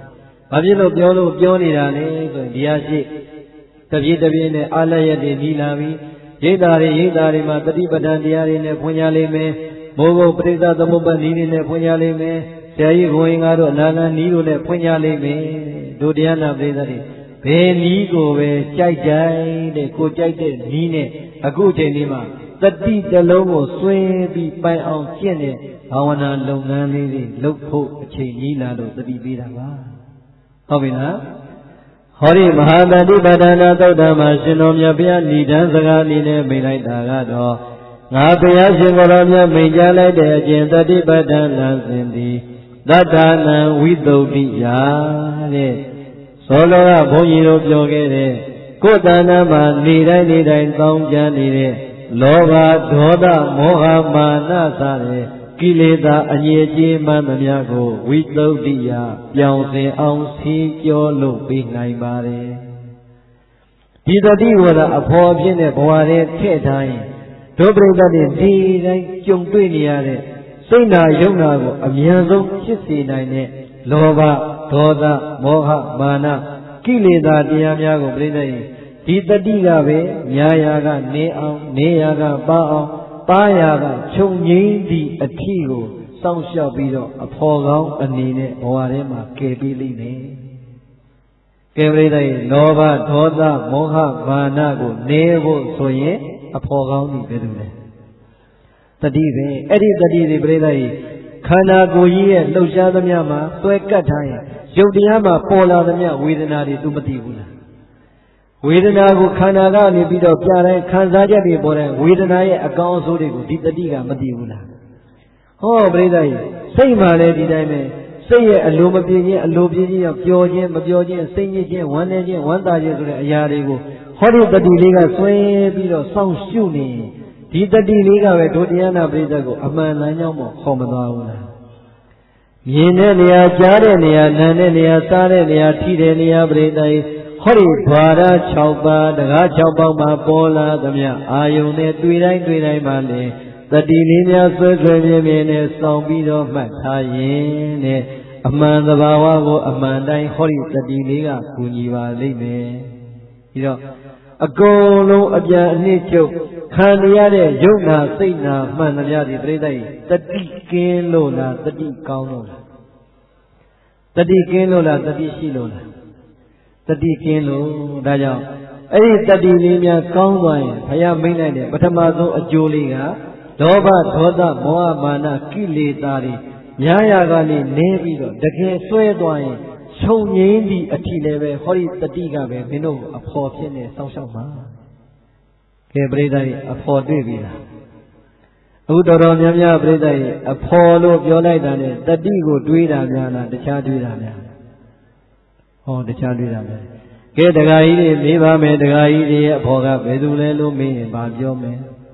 ဘာဖြစ်လို့ပြောနေတာလဲဆိုရင်ဒီဟာရှိတပြည့်တပြည့်နဲ့အာလယတ်တွေဒီလာပြီးရိတ်တာတွေမှာတတိပဋ္ဌာန်တရားတွေနဲ့ဖွင့်ကြလိမ့်မယ်မိုးဘုတ်ပရိသသမုပ္ပါဒ်နည်းတွေနဲ့ဖွင့်ကြလိမ့်မယ်ဆရာကြီးဘုန်းကြီးကတော့အနာဂတ်နည်းတို့နဲ့ဖွင့်ကြလိမ့်မယ်တို့တရားနာပရိသတ်တွေဘယ်နည်းကိုပဲကြိုက်တဲ့ကိုကြိုက်တဲ့နည်းနဲ့အခုချိန်นี้မှာတတိတလုံးကိုဆွဲပြီးပိုင်အောင်ကျင့်တဲ့ဘာဝနာလုပ်ငန်းလေးတွေလုပ်ဖို့အချိန်ကြီးလာလို့တတိပေးတာပါဟုတ်ပြီလားဟောဒီမဟာတတိပဋ္ဌာနာသုတ်တံမှာရှင်တော်မြတ်ဘုရားဏိဒံစကားအနေနဲ့မိန့်လိုက်တာကတော့ငါဘုရားရှင်ကိုယ်တော်မြတ်မိန့်ကြားလိုက်တဲ့အကျင့်တတိပဋ္ဌာန်လမ်းစဉ်သည်တတ္တနံဝိသုဒ္ဓိယတဲ့သောလောကဘုန်းကြီးတို့ပြောခဲ့တဲ့ကိုယ်တဏ္ဍာမှာနေတိုင်းတောင်းကြနေတဲ့လောဘဒေါသမောဟမာနစတဲ့ကိလေသာအငြိအကျေးမှန်သမျှကိုဝိသုဒ္ဓိယပြောင်းစင်အောင်စီကျော်လို့ပြီးနိုင်ပါတယ်ဒီတတိဝရအဖော်ဖြစ်တဲ့ဘဝထဲထည့်ထားရင်ဒုပရိသတ်တွေဒီတိုင်းကြုံတွေ့နေရတဲ့စိတ်နာယုံနာကိုအမြန်ဆုံးဖြစ်စေနိုင်တဲ့လောဘဒေါသမောဟမာနကိလေသာတရားများကိုပြိဿရင်ဒီတတိကပဲညာရာကနေအောင်နေရာကပါအောင်ပါရာကခြုံငိမ့်သည့်အထီကိုစောင့်ရှောက်ပြီးတော့အဖော်ကောင်းအနေနဲ့ဘဝထဲမှာကယ်ပေးလိမ့်မယ်ကယ်ပြိဿရင်လောဘဒေါသမောဟမာနကိုနေဖို့ဆိုရင်အဖော်ကောင်းပြီဘယ်လိုလဲတတိပဲအဲ့ဒီတတိတွေပြိဿရင်ခန္ဓာကိုယ်ကြီးရဲ့လှုပ်ရှားသမျှမှာသွဲကပ်ထားရင်ရုပ်တရားမှာပေါ်လာသမျှဝေဒနာတွေသူမသိဘူးလားဝေဒနာကိုခန္ဓာကနေပြီးတော့ပြတိုင်းခံစားချက်တွေပေါ်တဲ့ဝေဒနာရဲ့အကောင်းအဆိုးတွေကိုဒီတတိကမသိဘူးလားဟောပရိသတ်ကြီးစိတ်မှလည်းဒီတိုင်းပဲစိတ်ရဲ့အလိုမပြင်းခြင်းအလိုပြင်းခြင်းရောက်ပျော်ခြင်းမပျော်ခြင်းစိတ်ညစ်ခြင်းဝမ်းနည်းခြင်းဝမ်းသာခြင်းဆိုတဲ့အရာတွေကိုဟောဒီတတိလေးကဆွဲပြီးတော့စောင့်ရှုနေဒီတတိလေးကပဲဒုတရားနာပရိသတ်ကိုအမှန်လမ်းကြောင်းပေါ်ခေါ်မသွားဘူးလားမြင်တဲ့နေရာကြားတဲ့နေရာနားတဲ့နေရာစားတဲ့နေရာထိတဲ့နေရာပရိသတ်ဟောဒီဓဝါရ6ပါးတကား6ပေါက်မှာပေါ်လာသမျှအာယုန်နဲ့တွေ့တိုင်းမှာလေတတိလေးများဆွဲမြဲနဲ့စောင့်ပြီးတော့မှတ်ထားရင်တဲ့အမှန်သဘာဝကိုအမှန်တိုင်းဟောဒီတတိလေးကကူညီပါလိမ့်မယ်ပြီးတော့အကုန်လုံးအပြန်အနှစ်ချုပ်ခံရတဲ့ယုံနာစိတ်နာမှန်သမျှဒီပြိဿကြီးတတိကင်းလို့လားတတိကောင်းလို့လားတတိကင်းလို့လားတတိရှိလို့လားတတိကင်းလို့ဒါကြောင့်အဲ့ဒီတတိလေးများကောင်းသွားရင်ဘုရားမိန့်လိုက်တဲ့ပထမဆုံးအကျိုးလေးကလောဘဒေါသမောဟမာနကိလေသာတွေညာရာကနေနေပြီးတော့တကယ်ဆွဲသွားရင်ခြုံငိမ့်သည့်အထီလည်းပဲဟောဒီတတိကပဲမင်းတို့အဖော်ဖြစ်နေစောင့်ရှောက်ပါကဲပရိသတ်ကြီးအဖော်တွေ့ပြီလားအခုတော်များများပရိသတ်ကြီးအဖော်လို့ပြောလိုက်တာနဲ့တတိကိုတွေးတာများလားတခြားတွေးတာများဟောတခြားတွေးတာများကဲဒကာကြီးတွေမေးပါမယ်ဒကာကြီးတွေရဲ့အဖော်ကဘယ်သူလဲလို့မေးရင်ဘာပြောမလဲ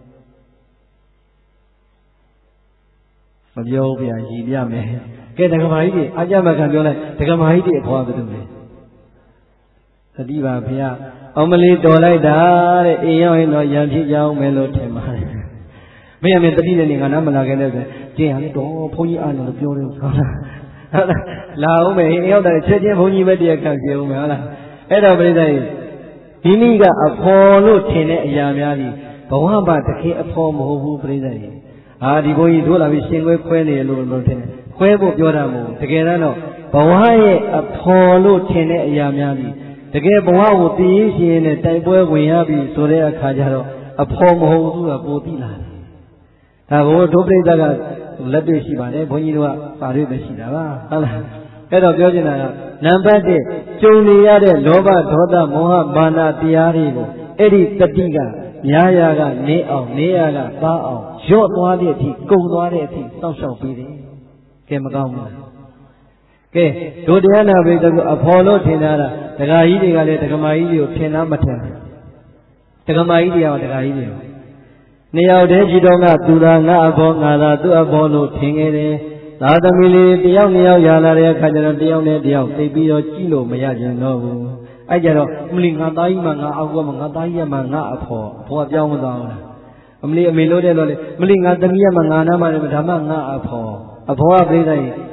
မပြောဘူးဗျာရည်ပြမယ်ကဲဒကမာကြီးတွေအကြမခံပြောလိုက်ဒကမာကြီးတွေအဖော်ကဘယ်သူလဲသတိပါဗျာအောင်မလေးတော်လိုက်တာတဲ့အိမ်ရောက်ရင်တော့ရံဖြစ်ကြအောင်မယ်လို့ထင်ပါတယ်မင်းအမေတတိနဲ့နေငါနားမလာခဲ့တဲ့ဆိုကျင်ရလေတော့ဘုန်းကြီးအားလို့ပြောတယ်ဟုတ်လားလာအောင်မယ်အိမ်ရောက်တယ်ချက်ချင်းဘုန်းကြီးပဲတရားခံပြအောင်မယ်ဟုတ်လားအဲ့တော့ပြိဿကြီးဒီနည်းကအဖော်လို့ထင်တဲ့အရာများကြီးဘဝမှာတကယ်အဖော်မဟုတ်ဘူးပြိဿကြီးဟာဒီဘုန်းကြီးတို့လာပြီးရှင်ခွဲနေရလို့ထင်တယ်ခွဲဖို့ပြောတာမဟုတ်တကယ်တော့ဘဝရဲ့အဖော်လို့ထင်တဲ့အရာများကြီးတကယ်ဘဝကိုတည်ရှင်နဲ့တိုက်ပွဲဝင်ရပြီဆိုတဲ့အခါကျတော့အဖော်မဟုတ်ဘူးကပိုသိလာတယ်ဒါဘုဒ္ဓပရိသတ်ကလက်တွေ့ရှိပါတယ်ဘုန်းကြီးတို့ကပါရိပဲရှိတာပါဟုတ်လားအဲ့တော့ပြောချင်တာကနံပါတ်1ကြုံနေရတဲ့လောဘဒေါသမောဟမာနတရားတွေကိုအဲ့ဒီတတိကညာရာကနေအောင်နေရာကပါအောင်ရော့သွားတဲ့အထိကုန်သွားတဲ့အထိစောင့်ရှောက်ပေးတယ်ကဲမကောင်းဘူးလားကဲဒုတရားနာပရိသတ်ကအဖော်လို့ထင်တာဒကာကြီးတွေကလည်းဒကမာကြီးတွေကိုထင်လားမထင်ဘူးဒကမာကြီးတွေကဒကာကြီးတွေနှစ်ယောက်တည်းကြည်တော်ကသူသာငါအဖော်ငါသာသူ့အဖော်လို့ထင်ခဲ့တယ်သာသမီလေးတယောက်နှစ်ယောက်ရလာတဲ့အခါကျတော့တယောက်နဲ့တယောက်သိပြီးတော့ကြည့်လို့မရကြတော့ဘူးအဲ့ကြတော့မလီငါသားကြီးမှငါအောက်ကမှငါသားကြီးမှငါအဖော်ကပြောင်းမသွားဘူးလားအမေလို့တဲ့တော့လေမလီငါသမီးမှငါနားမှလည်းဒါမှငါအဖော်ကပြိဿကြီး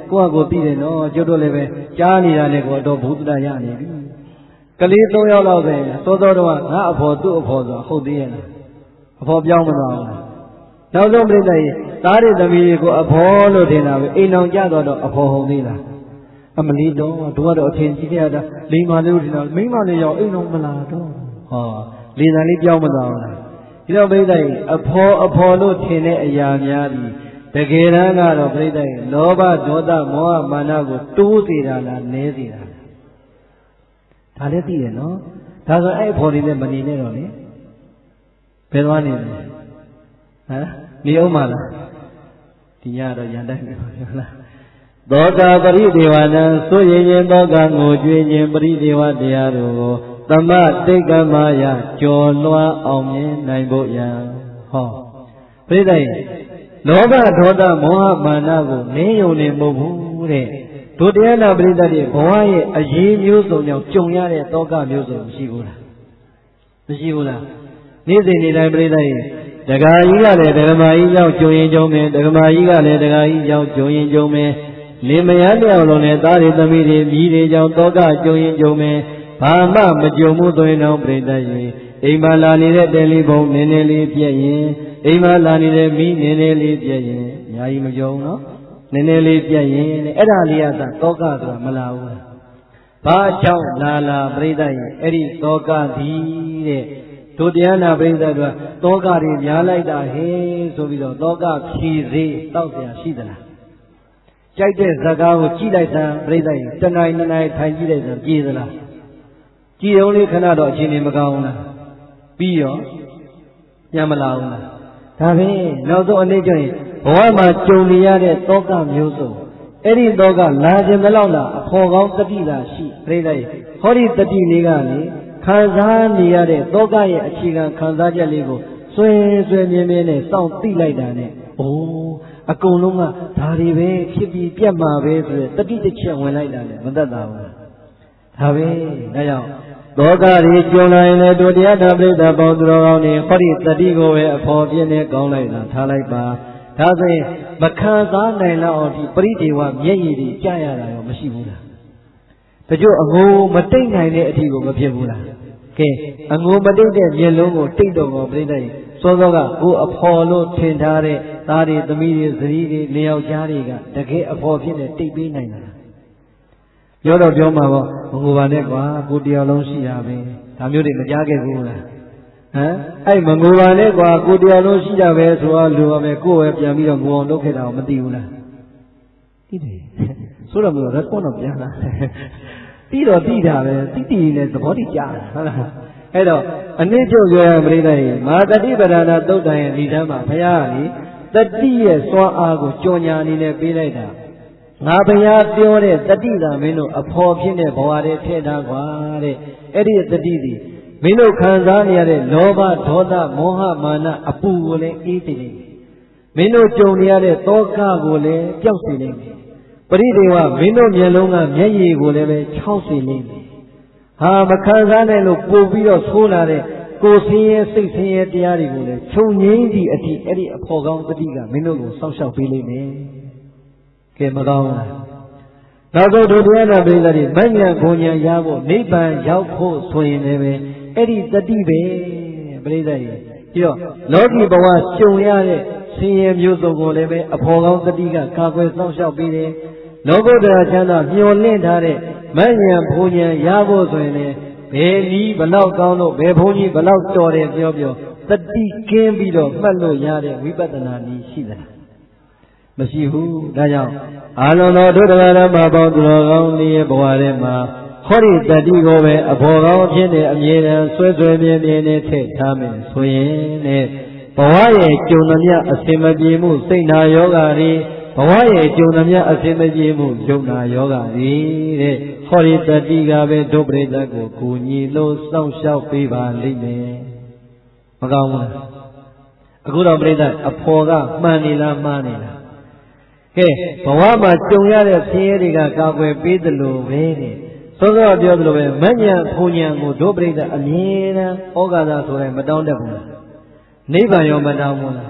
ကိုယ့်အကိုသိတယ်နော်ကျုပ်တို့လည်းပဲကြားနေတာနဲ့ကိုတော့ဘုဒ္ဓရနေပြီကလေး၃ယောက်လောက်ပဲစောစောတော့ငါအဖော်သူ့အဖော်ဆိုဟုတ်သေးရဲ့လားအဖော်ပြောင်းမသွားဘူးနောက်ဆုံးပြိတ္တကြီးသားရသမီးတွေကိုအဖော်လို့ထင်တာပဲအိမ်အောင်ကြတော့အဖော်ဟုတ်သေးလားအမလီတော့တို့ကတော့အထင်ကြီးခဲ့ရတာလိမ္မာလေးလို့ထင်တာမိမလေးရောက်အိမ်အောင်မလာတော့ဟောလေသာလေးပြောင်းမသွားဘူးလားဒီတော့ပြိတ္တကြီးအဖော်လို့ထင်တဲ့အရာများပြီးတကယ်တမ်းကတော့ပြိတ္တကြီးလောဘဒေါသမောဟမာနကိုတိုးစေတာလားနည်းစေတာလားဒါလည်းသိတယ်နော်ဒါဆိုအဲ့အဖော်တွေလည်းမနေနဲ့တော့လေဘယ်သွားနေလဲဟမ်နေအောင်မလားဒီညတော့ရန်တိုင်းနေပါလားသောတာပရိဒေဝနာဆိုရင်ရင်သောကငိုကြွေးခြင်းပရိဒေဝတရားတို့ကိုသမတိတ်ကမယကျော်လွှားအောင်မြင်နိုင်ဖို့ရန်ဟောပြိတ္တိလောဘဒေါသမောဟမာနကိုနင်းယုံနေမဟုတ်ဘူးတဲ့ဒုတိယနာပရိသတ်ရဲ့ဘဝရဲ့အရေးမျိုးစုံကြောင့်ကြုံရတဲ့တောကမျိုးစုံမရှိဘူးလားမရှိဘူးလားနေ့စဉ်နေ့တိုင်းပရိသတ်ရဲ့ဒကာကြီးကလည်းဒကမာကြီးရောက်ကြုံရင်ကြုံမယ်ဒကမာကြီးကလည်းဒကာကြီးရောက်ကြုံရင်ကြုံမယ်လင်မယားတယောက်လုံးနဲ့သားတွေသမီးတွေမြည်တွေကြောင့်တောကကြုံရင်ကြုံမယ်ဘာမှမကြုံမှုသွင်းတော့ပြိတ္တရဲ့အိမ်မှာလာနေတဲ့တယ်လီဖုန်းနည်းနည်းလေးပြက်ရင်အိမ်မှာလာနေတဲ့မိနည်းနည်းလေးပြက်ရင်အများကြီးမကြုံနော်နည်းနည်းလေးပြက်ရင်အဲ့ဒါလေးကသာတောကဆိုတာမလာဘူးဘာကြောင့်လာပြိတ္တရဲ့အဲ့ဒီတောကသည်တဲ့ဒုတိယနာပြိတ္တတို့တောကတွေများလိုက်တာဟဲ့ဆိုပြီးတော့တောကဖြီစေးတောက်เสียရှိသလားကြိုက်တဲ့ဇာကားကိုကြည့်လိုက်စမ်းပြိတ္တရဲ့တဏှာနှစ်နိုင်ထိုင်ကြည့်လိုက်စမ်းကြည်သလားကြည်ုံလေးခဏတော့အချိန်နေမကောင်းဘူးလားပြီးရောပြန်မလာဘူးလားဒါပဲနောက်ဆုံးအနေကျရင်ဘဝမှာကြုံနေရတဲ့တောကမျိုးစုံအဲ့ဒီတောကလာခြင်းမလောက်လားအဖော်ကောင်းတတိလာရှိပြိတ္တရဲ့ဟောဒီတတိလေးကလေခံစားနေရတဲ့တောကရဲ့အခြေခံခံစားချက်လေးကိုဆွဲမြင်းနဲ့စောင့်သိလိုက်တာနဲ့အိုးအကုန်လုံးကဒါတွေပဲဖြစ်ပြီးပြတ်မှာပဲဆိုရယ်တတိတစ်ချက်ဝင်လိုက်တာနဲ့မသက်သာဘူးဒါပဲဒါကြောင့်တောကတွေကျုံလာရင်လည်းဒုတိယဓပရိသပေါင်းသူတော်ကောင်းတွေဟောဒီတတိကိုပဲအဖော်ပြင်းနဲ့ကောင်းလိုက်တာထားလိုက်ပါဒါဆိုရင်မခံစားနိုင်လောက်အောင်ဒီပရိဒေဝမျက်ရည်တွေကြာရတာရောမရှိဘူးလားတချို့အငိုမတိတ်နိုင်တဲ့အထိကိုမဖြစ်ဘူးလားကဲအငိုမတိတ်တဲ့မျက်လုံးကိုတိတ်တော့ပြိတ္တရဲ့စောစောကကိုအဖော်လို့ထင်ထားတဲ့သားတွေသမီးတွေဇနီးတွေလျောက်ကြားတွေကတကယ်အဖော်ဖြစ်နေတိတ်ပေးနိုင်တာပြောတော့ပြောမှာပေါ့မငိုပါနဲ့ကွာကိုတရားလုံးရှိတာပဲဒါမျိုးတွေမကြားခဲ့ဘူးလားဟမ်အဲ့မငိုပါနဲ့ကွာကိုတရားလုံးရှိတာပဲဆိုတော့လူပါမယ်ကိုယ်ပဲပြန်ပြီးတော့ငိုအောင်လုပ်ခဲ့တာမသိဘူးလားသိတယ်ဆိုတော့မျိုး response တော့ပြန်လာပြီးတော့သိတာပဲသိနဲ့သဘောတည်ကြတယ်ဟုတ်လားအဲ့တော့အနည်းချုပ်ပြောရပြိတ္တရဲ့မာတတိပဒနာသုတ်တန်ရဲ့ဒီတန်းမှာဘုရားကလေတတိရဲ့စွမ်းအားကိုကြော်ညာအနေနဲ့ပေးလိုက်တာငါဘုရားပြောတဲ့တတိကမင်းတို့အဖော်ဖြစ်တဲ့ဘဝတွေထည့်ထားကွာတဲ့အဲ့ဒီတတိသည်မင်းတို့ခံစားနေရတဲ့လောဘဒေါသမောဟမာနအပူကိုလည်းအေးစေလိမ့်မယ်မင်းတို့ကြုံနေရတဲ့တောကကိုလည်းပျောက်စေလိမ့်မယ်ပရိဒေဝမင်းတို့မျက်လုံးကမျက်ရည်ကိုလည်းပဲခြောက်စေလိမ့်မယ်ဟာမခံစားနိုင်လို့ပို့ပြီးတော့ဆိုးလာတဲ့ကိုယ်ဆင်းရဲစိတ်ဆင်းရဲတရားတွေကိုလည်းခြုံငိမ့်သည့်အထိအဲ့ဒီအဖော်ကောင်းတတိကမင်းတို့ကိုစောင့်ရှောက်ပေးလိမ့်မယ်ကဲမကောင်းလားနောက်ဆုံးဒုတိယနာပိဋကတိမဉ္ဇဉ်ဘုံဉဏ်ရဖို့နိဗ္ဗာန်ရောက်ဖို့ဆိုရင်လည်းပဲအဲ့ဒီတတိပဲပိဋကတိပြီးတော့လောကီဘဝကျုံရတဲ့ဆင်းရဲမျိုးစုံကိုလည်းပဲအဖော်ကောင်းတတိကကာကွယ်စောင့်ရှောက်ပေးတယ်လောကုတ္တရာချမ်းသာမျှော်လင့်ထားတဲ့မဉ္ဇဉ်ဘုံဉဏ်ရဖို့ဆိုရင်လည်းဘယ်နည်းဘလောက်ကောင်းလို့ဘယ်ဘုန်းကြီးဘလောက်တော်တယ်ပြောတတိကင်းပြီးတော့မှတ်လို့ရတဲ့ဝိပဿနာနည်းရှိသလားမရှိဘူးဒါကြောင့်အာလုံးတော်ဒုဒ္ဒဂရမပေါင်းသူတော်ကောင်းရဲ့ဘဝထဲမှာဟောဒီတတိကိုပဲအဖော်ကောင်းဖြစ်တဲ့အမြဲတမ်းဆွဲဆွဲမြဲမြဲနဲ့ထည့်ထားမယ်ဆိုရင်တဲ့ဘဝရဲ့ကြုံသမျှအစင်မပြေမှုစိတ်နာယောဂါတွေဘဝရဲ့ကြုံသမျှအစင်မပြေမှုယုံနာယောဂါတွေတဲ့ဟောဒီတတိကပဲဒုပရိသတ်ကိုကူညီလို့စောင့်ရှောက်ပေးပါလိမ့်မယ်မကောင်းဘူးလားအခုတော့ပရိသတ်အဖော်ကမှန်နေလားမှားနေလားကဲဘဝမှာကြုံရတဲ့ဆင်းရဲတွေကကာကွယ်ပေးသလိုပဲတဲ့သောသောပြောသလိုပဲမဉ္ဇဉ်ဘုံဉဏ်ကိုဒုပရိသတ်အမြဲတမ်းဩဃာသဆိုတိုင်းမတောင်းတတ်ဘူးလားနိဗ္ဗာန်ရောမတောင်းဘူးလား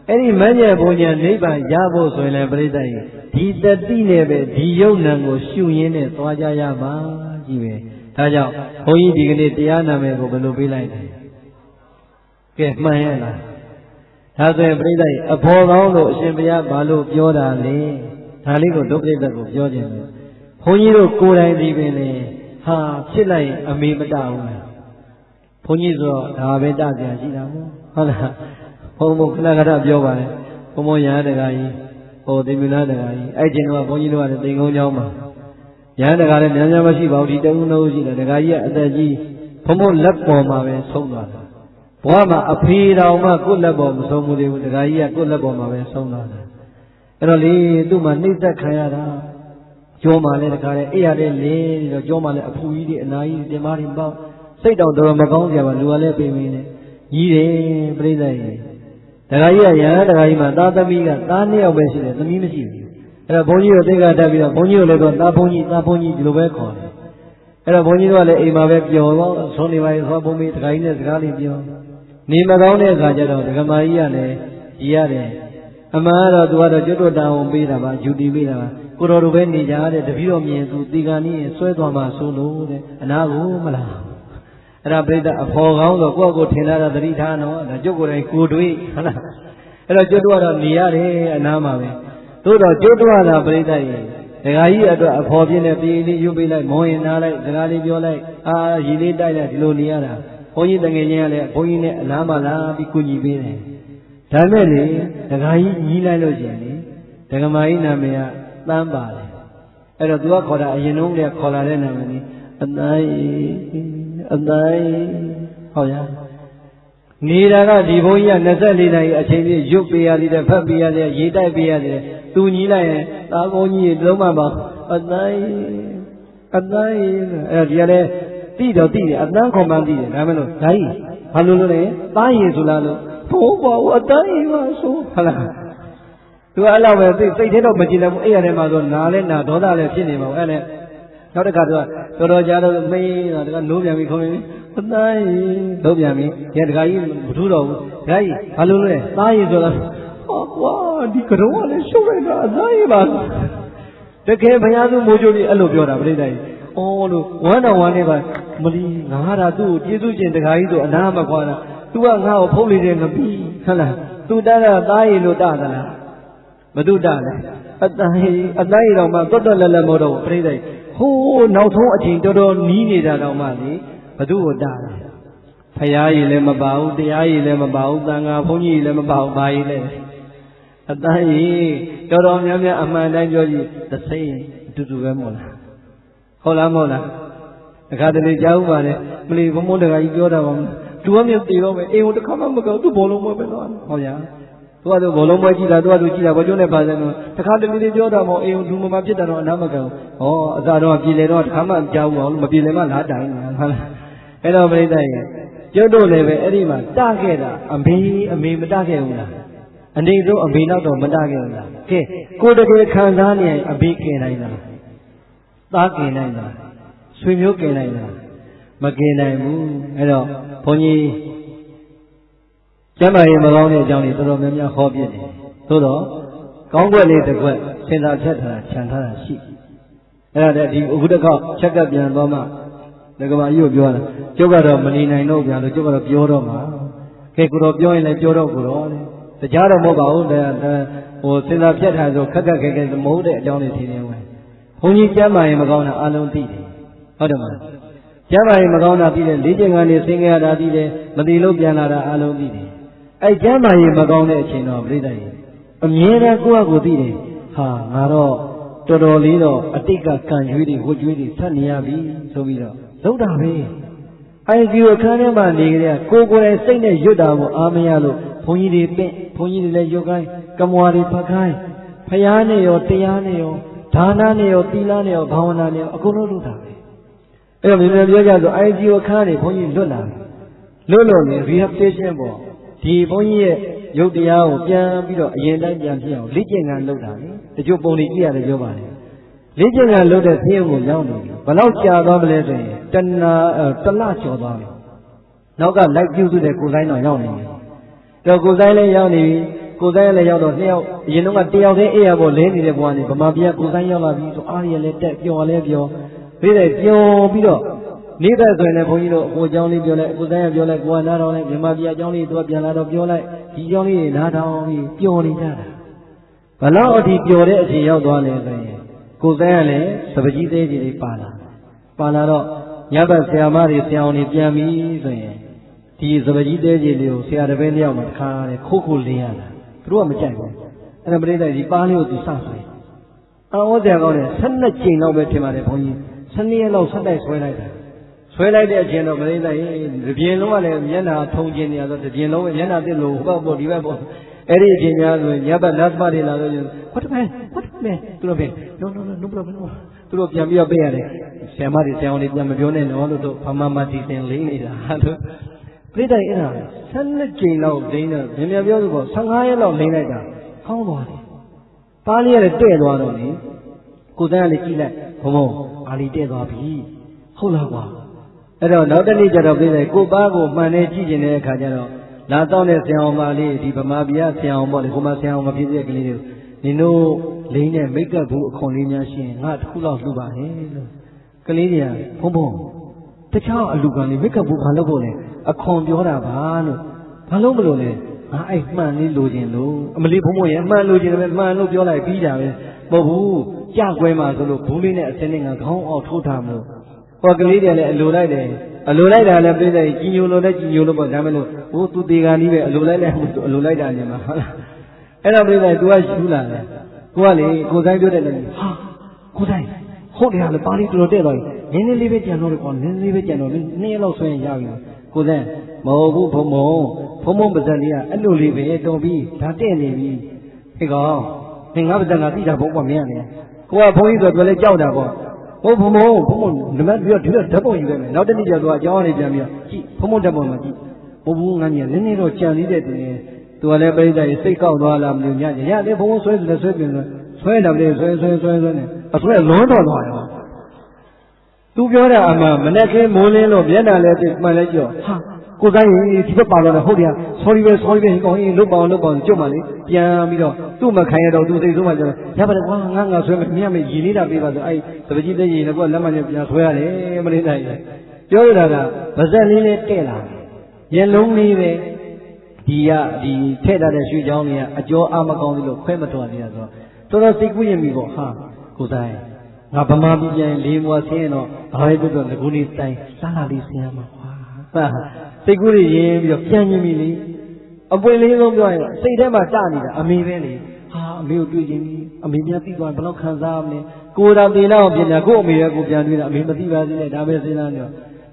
Any mania bonya neighbor Yabo Soil Breda, he the dinner, the young shoe in it, Wajayama, Jive, Taja, Hoi dignity, Diana may go below be like. Get my hand. Has a Breda, a poor round, Shimbia, Balu, Yoda, Taligo, Doke, Georgia. Honiro Kura Divine, Ha, Chile, a me down. Ponizo, Aveda, Hala. Homo Nagara Biova, Homo Yanagai, or the Munadagai. I didn't know Ponino and the Yama. Yanagara and Yamashi, Baudi, don't know the Gaya, the G. Homo Lapoma, Sona. Wama appeared Alma, good labom, so with the Gaya, good laboma, Sona. And only do my Nita Kayara. Joma let a car, Eade, Joma, a Puidi, and I, the Marimba. Say down to Ramagonga, Luale, Ye, Breda. The Raya, the Raima, Damiga, Dania, the Mimisi. And a Bonio, they got Davida, Bonio, Naponi, Lubeco. And a Bonio, Emavecchio, Sony, Hobomi, Raines, Galibio. Nimadone, Gajado, the Gamaiane, Yare. Amara, Duada, Jodo down, Bida, Judy Bida, Kurobeni, Yare, the Viomi, Digani, Suetoma, Sulu, and Agumala. And I played a four round of Gogo Tenara, the Ritano, and a Jogo and Kudui, and a Jodua Niare and Amame. To the Jodua Breda, the Aya, a Forbin, you be like Moina, the Galibio, ah, he did die at Luniana, Hoy the Geniale, Hoyne, Lamala, Bikuni Bene. Tamele, the Gai Nila Logeni, the Gamaina Mea, Lambale. And a Duacola, you know, their Colarena, and I. Oh, yeah. Nira, Divoya, Nazalina, a change, Jupia, the Fabia, Yita Bia, Tunila, Agoni, Lomaba, a night, Yale, Tito, a non commanded, Ramano, Dai, Halune, Dai, Zulano, oh, a Dai, so, to allow a big fate of Majina, Airemado, Nalena, Dona, Cinema, and not a cat, Torojado, May, Noviami coming, but I, Noviami, yet Gai, Rudo, Gai, Halune, Dai, oh, wow, the Corona is showing a the Cabayadu Mojoli, Alobiola, Breda, oh, one ever, Muli, Nahara, do, Jesu, the Gaido, and Namaquana, two are now holy in a bee, Hala, two Dana, Dai, Lodana, Madudana, a night of my daughter Lamodo, Breda. Who now told a Dodo needed a money, but do die. Payai lem about, the eye lem about, Danga Pony lem about by a die, Dodo Yamia Amanda Joji, the same to do Gamola. Holamola. The Caddy Java, believe Moda Yoda, 2 years ago, able to come and go to Bolo. Oh, yeah. What the Bolomoji, the Wajuna Bazano, the Caddy Joda, or Dumapita or Namago, or Zaro Gilero, Hama Jawa, Mabilema, Lada. Hello, Breda. Jodo Leve, Edima, Dageda, and be a me Madagena. And they do a be not of Madagena. Okay, go to the Kanzania, a big canina. Darkina, swim your canina. Magena, hello, Pony. Jamai Malone Johnny, Toromia Hobby. Todo, Congo later, send out Chantana sheep. And that you would have got check up Yan Bama. The Gama you, Joga Manina, I know, the Joga of Yoroma. Kekuro join like Joro, the Jara Mobile, or send out Jet has or Kaka against the mode at Johnny Tinaway. Only Jamai Magona alone did. Otherman. Jamai Magona did, leading on the singer that did, Madilo Pianara alone did. I Jamai Magona Chino, Brida. A Miera Guagudi, Ha, Maro, Todolino, Atika, Kanjuidi, Hujudi, Saniabi, Soviro. So that way. I give a Kanama Nigeria, Coco and Saint Yudamo, Amialo, Pony Yogai, Kamwari Pakai, Payane or Tiane, Tanane or Tilane or Bawanane, Akonoda. I give a Kani, Pony Luna. Lolo, rehabilitation. The Pony Yodia, Jambio, Yenda Jambio, Legion and Loda, the Joponi, the Jovani. Legion and Loda here will down, but out Jabba, Talacho. Now God like you to the Kuzina Yoni. The Kuzina Yoni, ကိုယ်တိုင်လည်းရောက်တော့နှစ်ယောက်အရင်တော့ကတယောက်တည်းအေးရဖို့လဲနေတဲ့ဘဝနဲ့ဗမာပြည်ကိုယ်တိုင်ရောက်လာပြီးဆိုအားရလည်းတက်ပျော်လည်းပျော်ပြီးတယ်ပျော်ပြီးတော့နေတဲ့ဆိုရင်လည်းဘုန်းကြီးတို့ဟိုအကြောင်းလေးပြောလိုက်ကိုယ်တိုင်ပြောလိုက်ကိုယ်ကနားထောင်လိုက်မြန်မာပြည်အကြောင်းလေးသူကပြန်လာတော့ပြောလိုက်ဒီအကြောင်းလေးနားထောင်ပြီးပျော်နေကြတာဘလောက်အထိပျော်တဲ့အချိန်ရောက်သွားလဲဆိုရင်ကိုယ်တိုင်ကလည်းစပကြီးသေးကြီးလေးပါလာတော့ညဘက်ဆရာမတွေဆရာအောင်တွေပြန်ပြီးဆိုရင်ဒီစပကြီးသေးကြီးလေးကိုဆရာတစ်ပည့်တယောက်မှခါရတယ်ခိုးခိုးလင်းရတာသူတို့ကမကြိုက်ဘူးအဲ့ဒါပရိသတ်ဒီပါးလေးကိုသူစဆွဲအော်ဆရာကောင်းတယ်12ကြိမ်လောက်ပဲထင်ပါတယ်ဘုန်းကြီး12ရက်လောက်ဆက်တိုက်ဆွဲလိုက်တာဆွဲလိုက်တဲ့အချိန်တော့ပရိသတ်ဒီပြင်လုံးကလည်းမျက်နှာထုံကျင်နေရတော့ဒီပြင်လုံးကမျက်နှာတစ်လို့ဟောပေါ့ဒီဘက်ပေါ့အဲ့ဒီအချိန်များဆိုရင်ညဘက်လက်ပတ်တွေလာတော့what the manသူတို့ပြန် no problem သူတို့ပြန်ပြီးတော့ပေးရတယ်ဆရာမတွေဆရာအောင်တွေပြန်မပြောနဲ့နော်လို့တို့ဖမမတီစင်လေးနေတာလို့ပြိတ္တိုင်အဲ့ဒါ12ကြိမ်လောက်လိမ့်တော့မြန်ပြောဆိုတော့15ရက်လောက်လိမ့်လိုက်တာကောင်းသွားတယ်ပါးလေးရတယ်တဲ့သွားတော့လေကိုယ်တိုင်ကလည်းကြည့်လိုက်ဘုံအာလီတဲ့သွားပြီဟုတ်လားကွာအဲ့တော့နောက်တနေ့ကျတော့ပြိတ္တိုင်ကိုပါးကိုမှန်နေကြည့်ကျင်တဲ့အခါကျတော့လာတော့တဲ့ဆရာအောင်မလေးဒီဗမာပြည်ဆရာအောင်ပေါ့လေကိုမဆရာအောင်မဖြစ်တဲ့ကလေးတွေနင်တို့လိမ့်နဲ့မိတ်ကပ်ဘူးအခွန်လေးများရှင်ငါတစ်ခုလောက်လှူပါဟဲ့လို့ကလေးတွေကဘုံတခြားအလူကလေးမိတ်ကပ်ဘူးဘာလို့ဖို့လဲအခွန်ပြောတာပါလို့ဘာလို့မလို့လဲငါအဲ့မှန်လေးလိုချင်လို့အမလေးဘုံရဲ့အမှန်လိုချင်တယ်မှန်လို့ပြောလိုက်ပြီးတာပဲမဟုတ်ဘူးကြကွဲမှာဆိုလို့ဘူးလေးနဲ့အစင်းနဲ့ငါခေါင်းအောက်ထိုးထားမလို့ဟောကလေးတွေလည်းအလိုလိုက်တယ်အလိုလိုက်တာလည်းပြည့်တယ်ကြီးညိုလို့လည်းကြီးညိုလို့ပေါ့ဒါမဲ့လို့ဟိုသူတေကန်ကြီးပဲအလိုလိုက်လည်းအလိုလိုက်တာနေမှာဟုတ်လားအဲ့တော့ပြည့်တယ် तू ကယူလာတယ်ကိုကလေကိုဆိုင်ပြောတဲ့လည်းဟာကိုဆိုင်ဟုတ်တယ်လေပါဠိတော်တဲ့တော့နင်းလေးပဲကြံတော့ကောနင်းလေးပဲကြံတော့2ရက်လောက်ဆွဲရင်ရပြီကိုဆိုင်မဟုတ်ဘူးဘုံပါဇက်လေးကအဲ့လိုလေးပဲတော်ပြီဒါတဲ့နေပြီဟေ့ကောင်သင်္ဃပါဇက်ကသိတာဘုံပေါ့မင်းရတယ်ကိုကဘုန်းကြီးဆိုတော့လည်းကြောက်တာပေါ့ဟုတ်ဘုံနမပြီးတော့ဒီတော့ဓာတ်ပုံယူလိုက်မယ်နောက်တနေ့ကျတော့အကြောင်းအနေပြန်ပြီးတော့ကြည့်ဘုံဓာတ်ပုံမှာကြည့်ဘုံငန်းကြီးနည်းနည်းတော့ကြံသေးတဲ့သူကလည်းပြိတ္တရဲ့စိတ်ကောက်သွားလားမလို့ညညရတယ်ဘုံဆွဲတယ်ဆွဲပြင်ဆွဲတာပဲဆွဲနေအဆွဲလွန်းတော်သွားရောသူပြောတာအမှမနဲ့ခင်းမိုးလင်းလို့မျက်နှာလည်းမှန်လဲကြောဟာကိုတိုင်းဒီဘက်ပါတော့ဟုတ်တယ် sorry ပဲကောင်းရင်လုတ်ပါအောင်ကြုတ်ပါလေပြန်ပြီးတော့သူ့မခံရတော့သူစိတ်ဆိုးမှကျတော့ရပါတယ်ကွာငါဆွဲမယ်မြတ်မယ်ရည်နေတာပေးပါဆိုအဲ့တပကြီးတဲ့ရည်လည်းကိုလက်မနဲ့ပြန်ဆွဲရတယ်မလေးတိုင်းပြောရတာကဗဇက်လေးနဲ့တဲ့လာမျက်လုံးလေးပဲဒီထည့်ထားတဲ့ရွှေချောင်းတွေကအကျော်အားမကောင်းဘူးလို့ခွဲမထွက်သေးတာဆိုတော့တော်စိတ်ကူးရင်ပြီပေါ့ဟာကိုတိုင်းငါဗမာပြည်ပြန်လေးမွားဆင်းရင်တော့ဘာပဲပြောတော့ငကူလေးတိုင်းစားလာလေးဆင်းရမှာကွာစိတ်ကူးတွေရင်းပြီးတော့ပြန်မြင်ပြီလေအပွင့်လေးဆုံးပြောရင်စိတ်ထဲမှာတနေတာအမေပဲလေဟာအမေကိုတွေ့ချင်းပြီအမေပြန်ပြီးသွားဘယ်လောက်ခံစားမလဲကိုယ်တော်တင်တော့ပြင်တာကို့အမေရဲ့ကိုပြန်တွေ့တာအမေမသိပါသေးနဲ့ဒါပဲစဉ်းစားနေတော့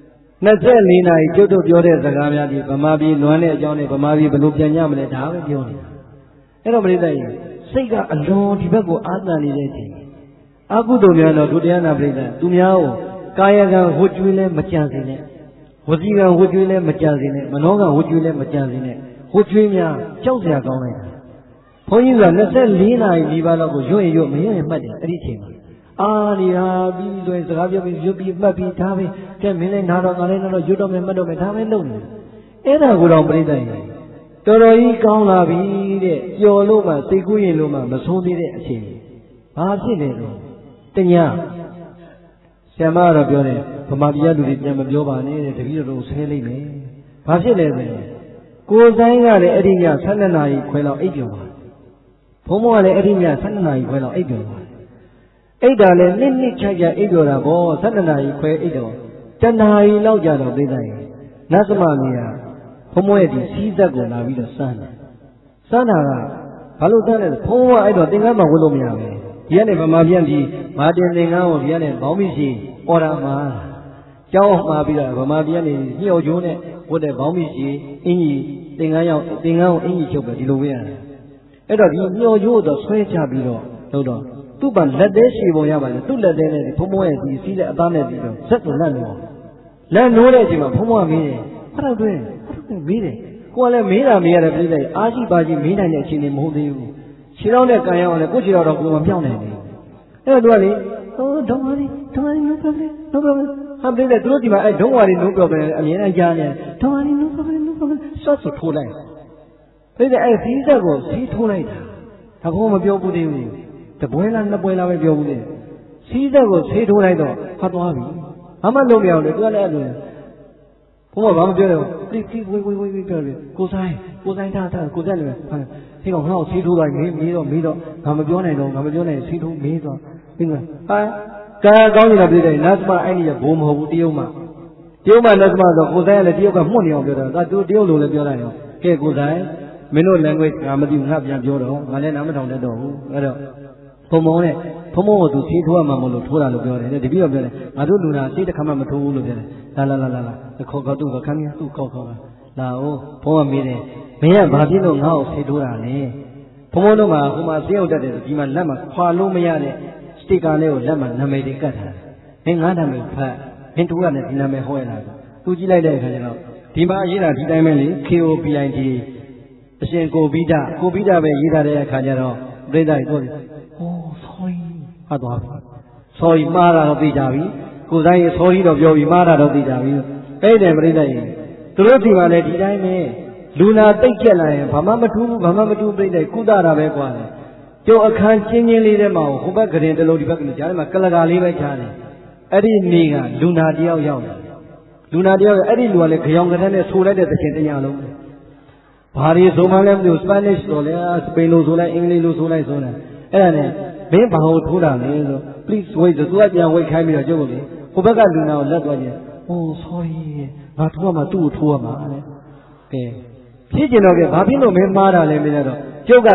24နာရီကျုပ်တို့ပြောတဲ့စကားများဒီဗမာပြည်လွမ်းတဲ့အကြောင်းနဲ့ဗမာပြည်ဘယ်လိုပြန်ညမလဲဒါပဲပြောနေတာအဲ့တော့မလေးတဲ့စိတ်ကအလွန်ဒီဘက်ကိုအာသန်နေတဲ့အချိန်အကုသိုလ်များတော့ဒုတိယနာပြိဿသူများကိုကာယကံဝှကျွေးလဲမကြံစေနဲ့ဝစီကံဝှကျွေးလဲမကြံစေနဲ့မနောကံဝှကျွေးလဲမကြံစေနဲ့ဝှကျွေးများကြောက်စရာကောင်းလိုက်တာဘုန်းကြီးက24နာရီဒီပါတော့ကိုရွတ်မရွတ်မှတ်တယ်အဲ့ဒီအချိန်မှာအာဒီဟာပြီးဆိုရင်စကားပြောပြီးရွတ်ပြီးမှတ်ပြီးဒါပဲကဲမင်းလည်းနားတော့ငါလည်းနားတော့ရွတ်တော့မယ်မှတ်တော့မယ်ဒါပဲလုပ်နေအဲ့ဒါကိုတော့ပြိဿရင်တော်တော်ကြီးကောင်းလာပြီတဲ့ပျော်လို့မှစိတ်ကူးရင်လို့မှမဆိုးသေးတဲ့အချိန်ဘာဖြစ်လဲတော့တညဆရာမကတော့ပြောတယ်ဗမာပြည်လူတွေပြန်မပြောပါနဲ့တဲ့တပည့်တော်ဆဲလိုက်မယ်ဘာဖြစ်လဲဆိုရင်ကိုယ်ဆိုင်ကလည်းအဲ့ဒီည12နာရီခွဲလောက်အိပ်ပျော်ပါဘုံဘကလည်းအဲ့ဒီည12နာရီခွဲလောက်အိပ်ပျော်ပါအိပ်တာလည်းနှစ်ခြိုက်အိပ်ပျော်တာဗော12နာရီခွဲအိပ်တော့တနာရီလောက်ကြာတော့သိတဲ့နတ်သမမီးကဘုံဘရဲ့ဒီစီးသက်ကိုလာပြီးတော့စမ်းတာကဘာလို့စမ်းလဲဘုံဘကအဲ့တော့သင်္ကန်းမဝတ်လို့မရဘူးဒီကနေဗမာပြန်ပြီးမာတင်သင်္ကန်းကိုဒီကနေဘောင်းမရှိအော်တာမှာကျောင်းမှာပြီးတော့ဗမာပြန်နေညှို့ကျိုးနဲ့ဝတ်တဲ့ဘောင်းမရှိအင်ကြီးသင်္ကန်းကိုအင်ကြီးချုပ်ပဲဒီလိုဝေးရတယ်အဲ့တော့ဒီညှို့ကျိုးတော့ဆွဲချပြီးတော့ဟုတ်တော့သူ့ဘာလက်သေးရှည်ပုံရပါလေသူ့လက်သေးနဲ့ဘုံဘရဲ့ဒီစီးလက်အသားနဲ့ပြီးတော့ဇက်ကိုလက်နိုးတဲ့အချိန်မှာဘုံဘကမေးတယ်အဲ့တော့တွင်းမေးတယ်ကိုကလည်းမေးတာမေးရတယ်ပြိလိုက်အားရှိပါရှိမေးနိုင်တဲ့အချိန်တွေမဟုတ်သေးဘူးခြေထောက်နဲ့ကန်ရအောင်လေကိုခြေထောက်တော့ကိုမပြောင်းနိုင်ဘူးအဲ့တော့သူကလေdon't worry no problem ဟာပြိလိုက်သူတို့ဒီမှာdon't worry no problem အမြဲတမ်းကြားနေdon't worry no problem ဆော့ဆိုထိုးလိုက် bây giờ ai xí ra của xí thu này thằng không mà biểu bút điแต่บวยละนับบวยละไปပြောဘူးလေစီးသက်ကိုဆေးထိုးလိုက်တော့ဖတ်သွားပြီဘာမှလုပ်မရဘူးလေသူကလည်းအဲ့လိုဘုံကဘာမှပြောတယ်ပြိဝေးပြောတယ်ကိုဆိုင်ထားကိုဆက်လည်းဟေးကောင်ငါ့ကိုဆေးထိုးလိုက်မေးတော့ငါမပြောနိုင်ဆေးထိုးမေးတော့ပြီးတော့ကာကောင်းနေတာပြတယ်နတ်မအဲ့ဒီဘိုးမဟုတ်ဘူးတရုတ်မှနတ်မဆိုကိုဆိုင်ကလည်းတရုတ်ကမှုတ်နေအောင်ပြောတာသူတရုတ်လိုလည်းပြောလိုက်ရောကဲကိုဆိုင်မင်းတို့ language ငါမသိဘူးငါပြန်ပြောတော့ငါလည်းနားမထောင်တတ်တော့ဘူးအဲ့တော့ဘုံမောကိုသူဆေးထိုးရမှာမလို့ထိုးတာလို့ပြောတယ်တပည့်တော်ပြောတယ်ငါတို့လူနာဆေးတစ်ခါမှမထိုးဘူးလို့ပြောတယ်လာခေါ်သူ့ခန်းကြီးသူ့ခေါ်လာဦးဘုံကမေးတယ်မင်းကဘာဖြစ်လို့ငါ့ကိုဆေးထိုးတာလဲဘုံတို့မှာဟိုမှာဆေးရောက်တတ်တယ်ဒီမှာလက်မှာခွာလို့မရတဲ့စတစ်ကာလေးကိုလက်မှာနာမည်တွေကတ်ထားတယ်မင်းငါနာမည်ဖတ်မင်းထိုးရတယ်ဒီနာမည်ဟောရတာသူကြည့်လိုက်တဲ့အခါကျတော့ဒီမှာရေးတာဒီတိုင်းပဲလေ KOPID အရှင်ကိုဗိဒပဲရေးထားတဲ့အခါကျတော့ပြိဿကြီးပြောတယ်ဟာသွားပြီ sorry မှားတာတော့သိကြပြီကိုယ်ဆိုင် sorry တော့ပြောပြီးမှားတာတော့သိကြပြီအဲ့ဒါပြိဿကြီးသူတို့ဒီမှာလည်းဒီတိုင်းပဲလူနာတိတ်ကျက်လာရင်ဘာမှမထူးပြိဿကုသတာပဲကွာလေကျုပ်အခန်းချင်းလေးထဲမှာဟိုဘက်ကရင်တလုံးဒီဘက်ကကြားထဲမှာကလကာလေးပဲချားတယ်အဲ့ဒီနေ့ကလူနာတယောက်ရောက်တယ်အဲ့ဒီလူကလည်းကြောင်ကတဲ့နဲ့ဆိုလိုက်တဲ့သခင်တရားလုံးဘာတွေဆိုမှလည်းမသိဘူး Spanish ဆိုလဲစပိန်လိုဆိုလိုက်အင်္ဂလိပ်လိုဆိုလိုက်ဆိုတယ်အဲ့ဒါနဲ့မင်းဘာလို့ထိုးတာလဲဆို please wait ဆိုသူကပြန်ဝိတ်ခိုင်းပြီးတော့ကျုပ်ကလေဟိုဘက်ကလူနာကိုလက်သွားကြည့် oh sorry ငါထိုးရမှာသူ့ကိုထိုးရမှာတဲ့ကဲဖြစ်ကျင်တော့ကဲဘာဖြစ်လို့မင်းမှားတာလဲမင်းတော့ကျုပ်က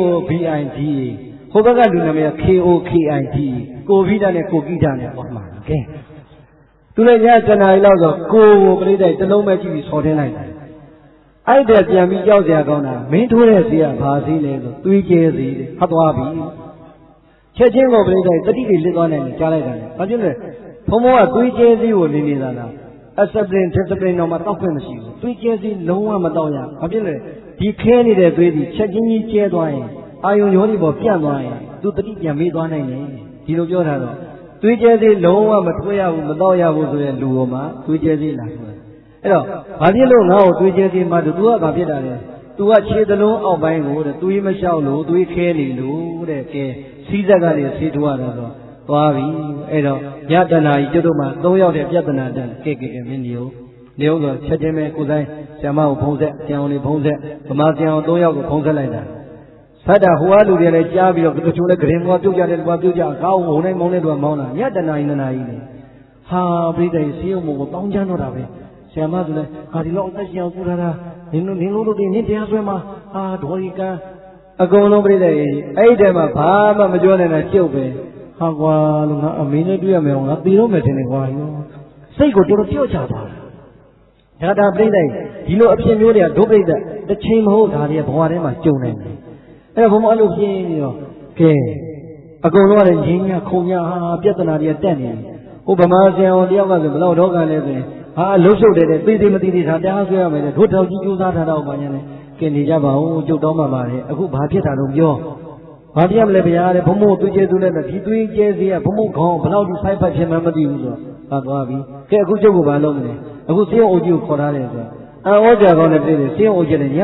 KOVID ဟိုဘက်ကလူနာမည် KOKID ကိုဗိဒနဲ့ကိုကိဒနဲ့ဟောမှာကဲသူလည်းညစနာရီလောက်ဆိုကိုပြိဿတလုံးပဲကြည့်ပြီးဆော်ထင်းလိုက်တယ်အဲ့ဒါပြန်ပြီးကြောက်စရာကောင်းတာမင်းထိုးတဲ့စီကဘာစီလဲဆိုသွေးကျဲစီဟတ်သွားပြီချက်ချင်းကိုပြိဿတတိတွေလစ်သွားနိုင်တယ်ကြားလိုက်တာလေဘာဖြစ်လဲဘုံဘုံကသွေးကျဲစီကိုနေနေတာလား discipline တော့မတောက်ခွင့်မရှိဘူးသွေးကျဲစီလုံးဝမတောက်ရဘာဖြစ်လဲဒီခဲနေတဲ့သွေးစီချက်ချင်းကြီးကျဲသွားရင်အာယုံရောဒီပေါ်ပြန့်သွားရင်သူတတိပြန်မေးသွားနိုင်တယ်ဒီလိုပြောတာတော့သွေးကျဲစီလုံးဝမထွေးရဘူးမတောက်ရဘူးဆိုတဲ့လူပေါ်မှာသွေးကျဲစီလာဆိုအဲ့တော့ဘာဖြစ်လို့ငါ့ကိုသွေးကျဲစီမှသူကဘာဖြစ်တာလဲသူကခြေသလုံးအောက်ပိုင်းကိုတဲ့သွေးမလျှောက်လို့သွေးခဲနေလို့တဲ့ကဲစီးစက်ကနေဆေးထိုးရတော့သွားပြီအဲ့တော့ညတနာကြီးကျွတ်တို့မှာ၃ယောက်တဲ့ပြဿနာတန်ကဲမင်းနေဦးဆိုချက်ချင်းပဲကိုယ်ဆိုင်ဆရာမကိုဖုံးဆက်ကျန်အောင်လေးဖုံးဆက်ဗမာကျန်အောင်၃ယောက်ကိုဖုံးဆက်လိုက်တာဆတ်တာဟိုအားလူတွေလည်းကြားပြီးတော့တချို့လည်းဂရင်ဘွားပြုတ်ကြတယ်ဘွားပြုတ်ကြကောင်းမုံနဲ့မောင်းနဲ့တော့မောင်းတာညတနာကြီးနေဟာပြိတ္တိစီးုံမို့ကိုတောင်းချမ်းတော့တာပဲဆရာမဆိုလည်းဟာဒီလောက်အသက်ရှင်အောင်ပူထားတာနင်တို့တွေနင်းတရားဆွဲမှာဟာဒေါ်ရီကန်အကုန်လုံးပြိတ္တိအဲ့ဒီမှာဘာမှမပြောနိုင်တာကျုပ်ပဲဟာကွာလို့ငါအမေနဲ့တွေ့ရမယ်ငါပြီးတော့မယ်ထင်တယ်ကွာစိတ်ကိုတော်တော်ပြော့ချသွားတာဒါပြိတ္တိဒီလိုအဖြစ်မျိုးတွေကဒုပြိတ္တိတစ်ချိန်မဟုတ်ဒါတွေကဘဝထဲမှာကြုံနေတယ်အဲ့တော့ဘုံမအဲ့လိုပြင်းပြီးတော့ကဲအကုန်လုံးကလည်းရင်းညခုံညဟာပြဿနာတွေကတက်နေတယ်ဟိုဗမာဆရာဝန်တယောက်ကဆိုဘလောက်တော့ကလည်းဆိုရင်ဟာလှုပ်ရှုပ်တယ်တဲ့သိမသိတာတရားဆွဲရမယ်တဲ့ဒုထောက်ကြီးကြိုးစားထားတော့မှညာနဲ့ကဲနေကြပါဦးကျုပ်တောင်းပါပါတယ်အခုဘာဖြစ်တာတော့ပြောဘာပြရမလဲဗျာတဲ့ဘုံမို့သွေးကျဲသွေးနဲ့ဒီသွေးကျဲစီကဘုံမို့ခေါင်းဘလောက်ဒီဖိုက်ဖက်ဖြစ်မှမသိဘူးဆိုတော့သွားပြီကဲအခုကျုပ်ကဘာလုပ်မလဲအခုစေအောင်အိုကြီးကိုခေါ်ထားတယ်ဆိုတော့ဩကြာကောင်းနဲ့ပြည်တယ်စေအောင်အိုကြီးနဲ့ည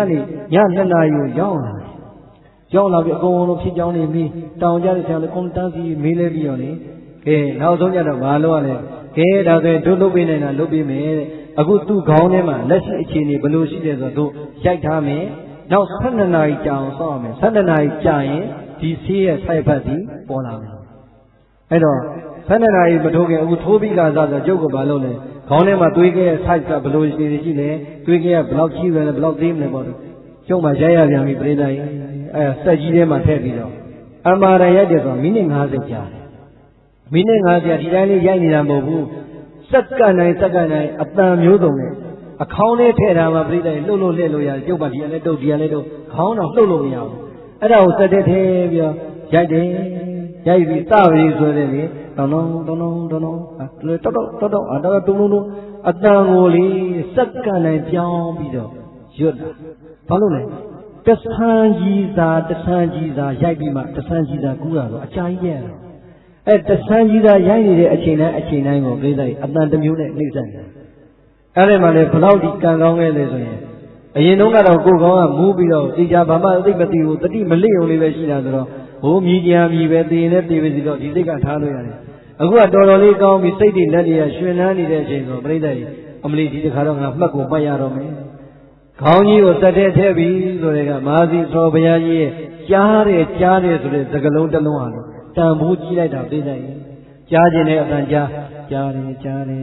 2 နာရီကိုရောက်လာပြီအကုန်လုံးဖြစ်ကြောင်းနေပြီးတောင်ကြတဲ့ဆရာလည်းကွန်တန်းစီမေးလဲပြီးတော့လေကဲနောက်ဆုံးကြတော့ဘာလုပ်ရလဲကဲဒါဆိုရင်တို့လုပ်ပေးနိုင်တာလုပ်ပေးမယ်တဲ့အခုသူ့ခေါင်းထဲမှာလက်ရှိအခြေအနေဘယ်လိုရှိတယ်ဆိုတော့တို့ရိုက်ထားမယ်နောက်12 နာရီကြာအောင်စောင့်ရမယ်12 နာရီကြာရင်ဒီဆေးရဲ့ side effect ဒီပေါ်လာမယ်အဲ့တော့12 နာရီမထိုးခင်အခုထိုးပြီးကစားဆိုကျုပ်ကဘာလုပ်လဲခေါင်းထဲမှာသွေးခဲရဲ့ size ကဘယ်လိုရှိလဲသွေးခဲကဘယ်လောက်ကြီးပဲလဲဘယ်လောက်သေးမလဲပေါ့ကျုံမှာရိုက်ရပြန်ပြီပြိဿကြီးအဲဆက်ကြီးထဲမှာထည့်ပြီးတော့အမှားရရိုက်တယ်ဆိုမိနစ်50ကြာတယ်မိနစ်50ဒီတိုင်းလေးရိုက်နေတာမဟုတ်ဘူးစက္ကန့်တိုင်းအတန်မျိုးစုံနဲ့အခေါင်းလေးထည့်ထားမှပြိဿကြီးလှုပ်လှဲ့လို့ရတယ်ကျုပ်ကဒီကလည်းတုတ်ဒီကလည်းတုတ်ခေါင်းတော့လှုပ်လို့မရဘူးအဲ့ဒါကိုစက်တဲ့ထည့်ပြီးတော့ရိုက်ပြီးစပြီဆိုတဲ့လေတောင်းတောင်းအတန်ကိုလေစက္ကန့်တိုင်းပြောင်းပြီးတော့ရွတ်တာဘာလို့လဲတဆန်းကြီးသာရိုက်ပြီးမှတဆန်းကြီးသာကူးတာဆိုအကြာကြီးရဲ့အဲတဆန်းကြီးသာရိုက်နေတဲ့အချိန်တိုင်းကိုပြိဿကြီးအတန်တစ်မျိုးနဲ့နှိမ့်ဆက်တယ်အဲ့ဒီမှာလေဘလောက်ဒီကံကောင်းခဲ့လဲဆိုရင်အရင်တော့ကတော့ကိုကောင်ကမူးပြီးတော့တေချာဘာမှအသိမသိဘူးတတိမလိအောင်လေးပဲရှိတာဆိုတော့ဟိုမြည်ကြံမြည်ပဲတေရင်လည်းတေပဲစီတော့ဒီစိတ်ကထားလို့ရတယ်အခုကတော်တော်လေးကောင်းပြီးစိတ်တွေလက်တွေကရွှင်လန်းနေတဲ့အချိန်ဆိုပြိဿကြီးအမလီဒီတခါတော့ငါမှတ်ကိုပတ်ရတော့မယ်ခေါင်းကြီးကိုစက်တဲ့ထည့်ပြီးဆိုတဲ့ကမဟာစီသောဘုရားကြီးရဲ့ကြားတယ်ဆိုတဲ့စကားလုံးတစ်လုံးဟာတန်ဖိုးကြီးလိုက်တာပြိဿကြီးကြားခြင်းနဲ့အတန်ကြားတယ်မှတ်ရင်း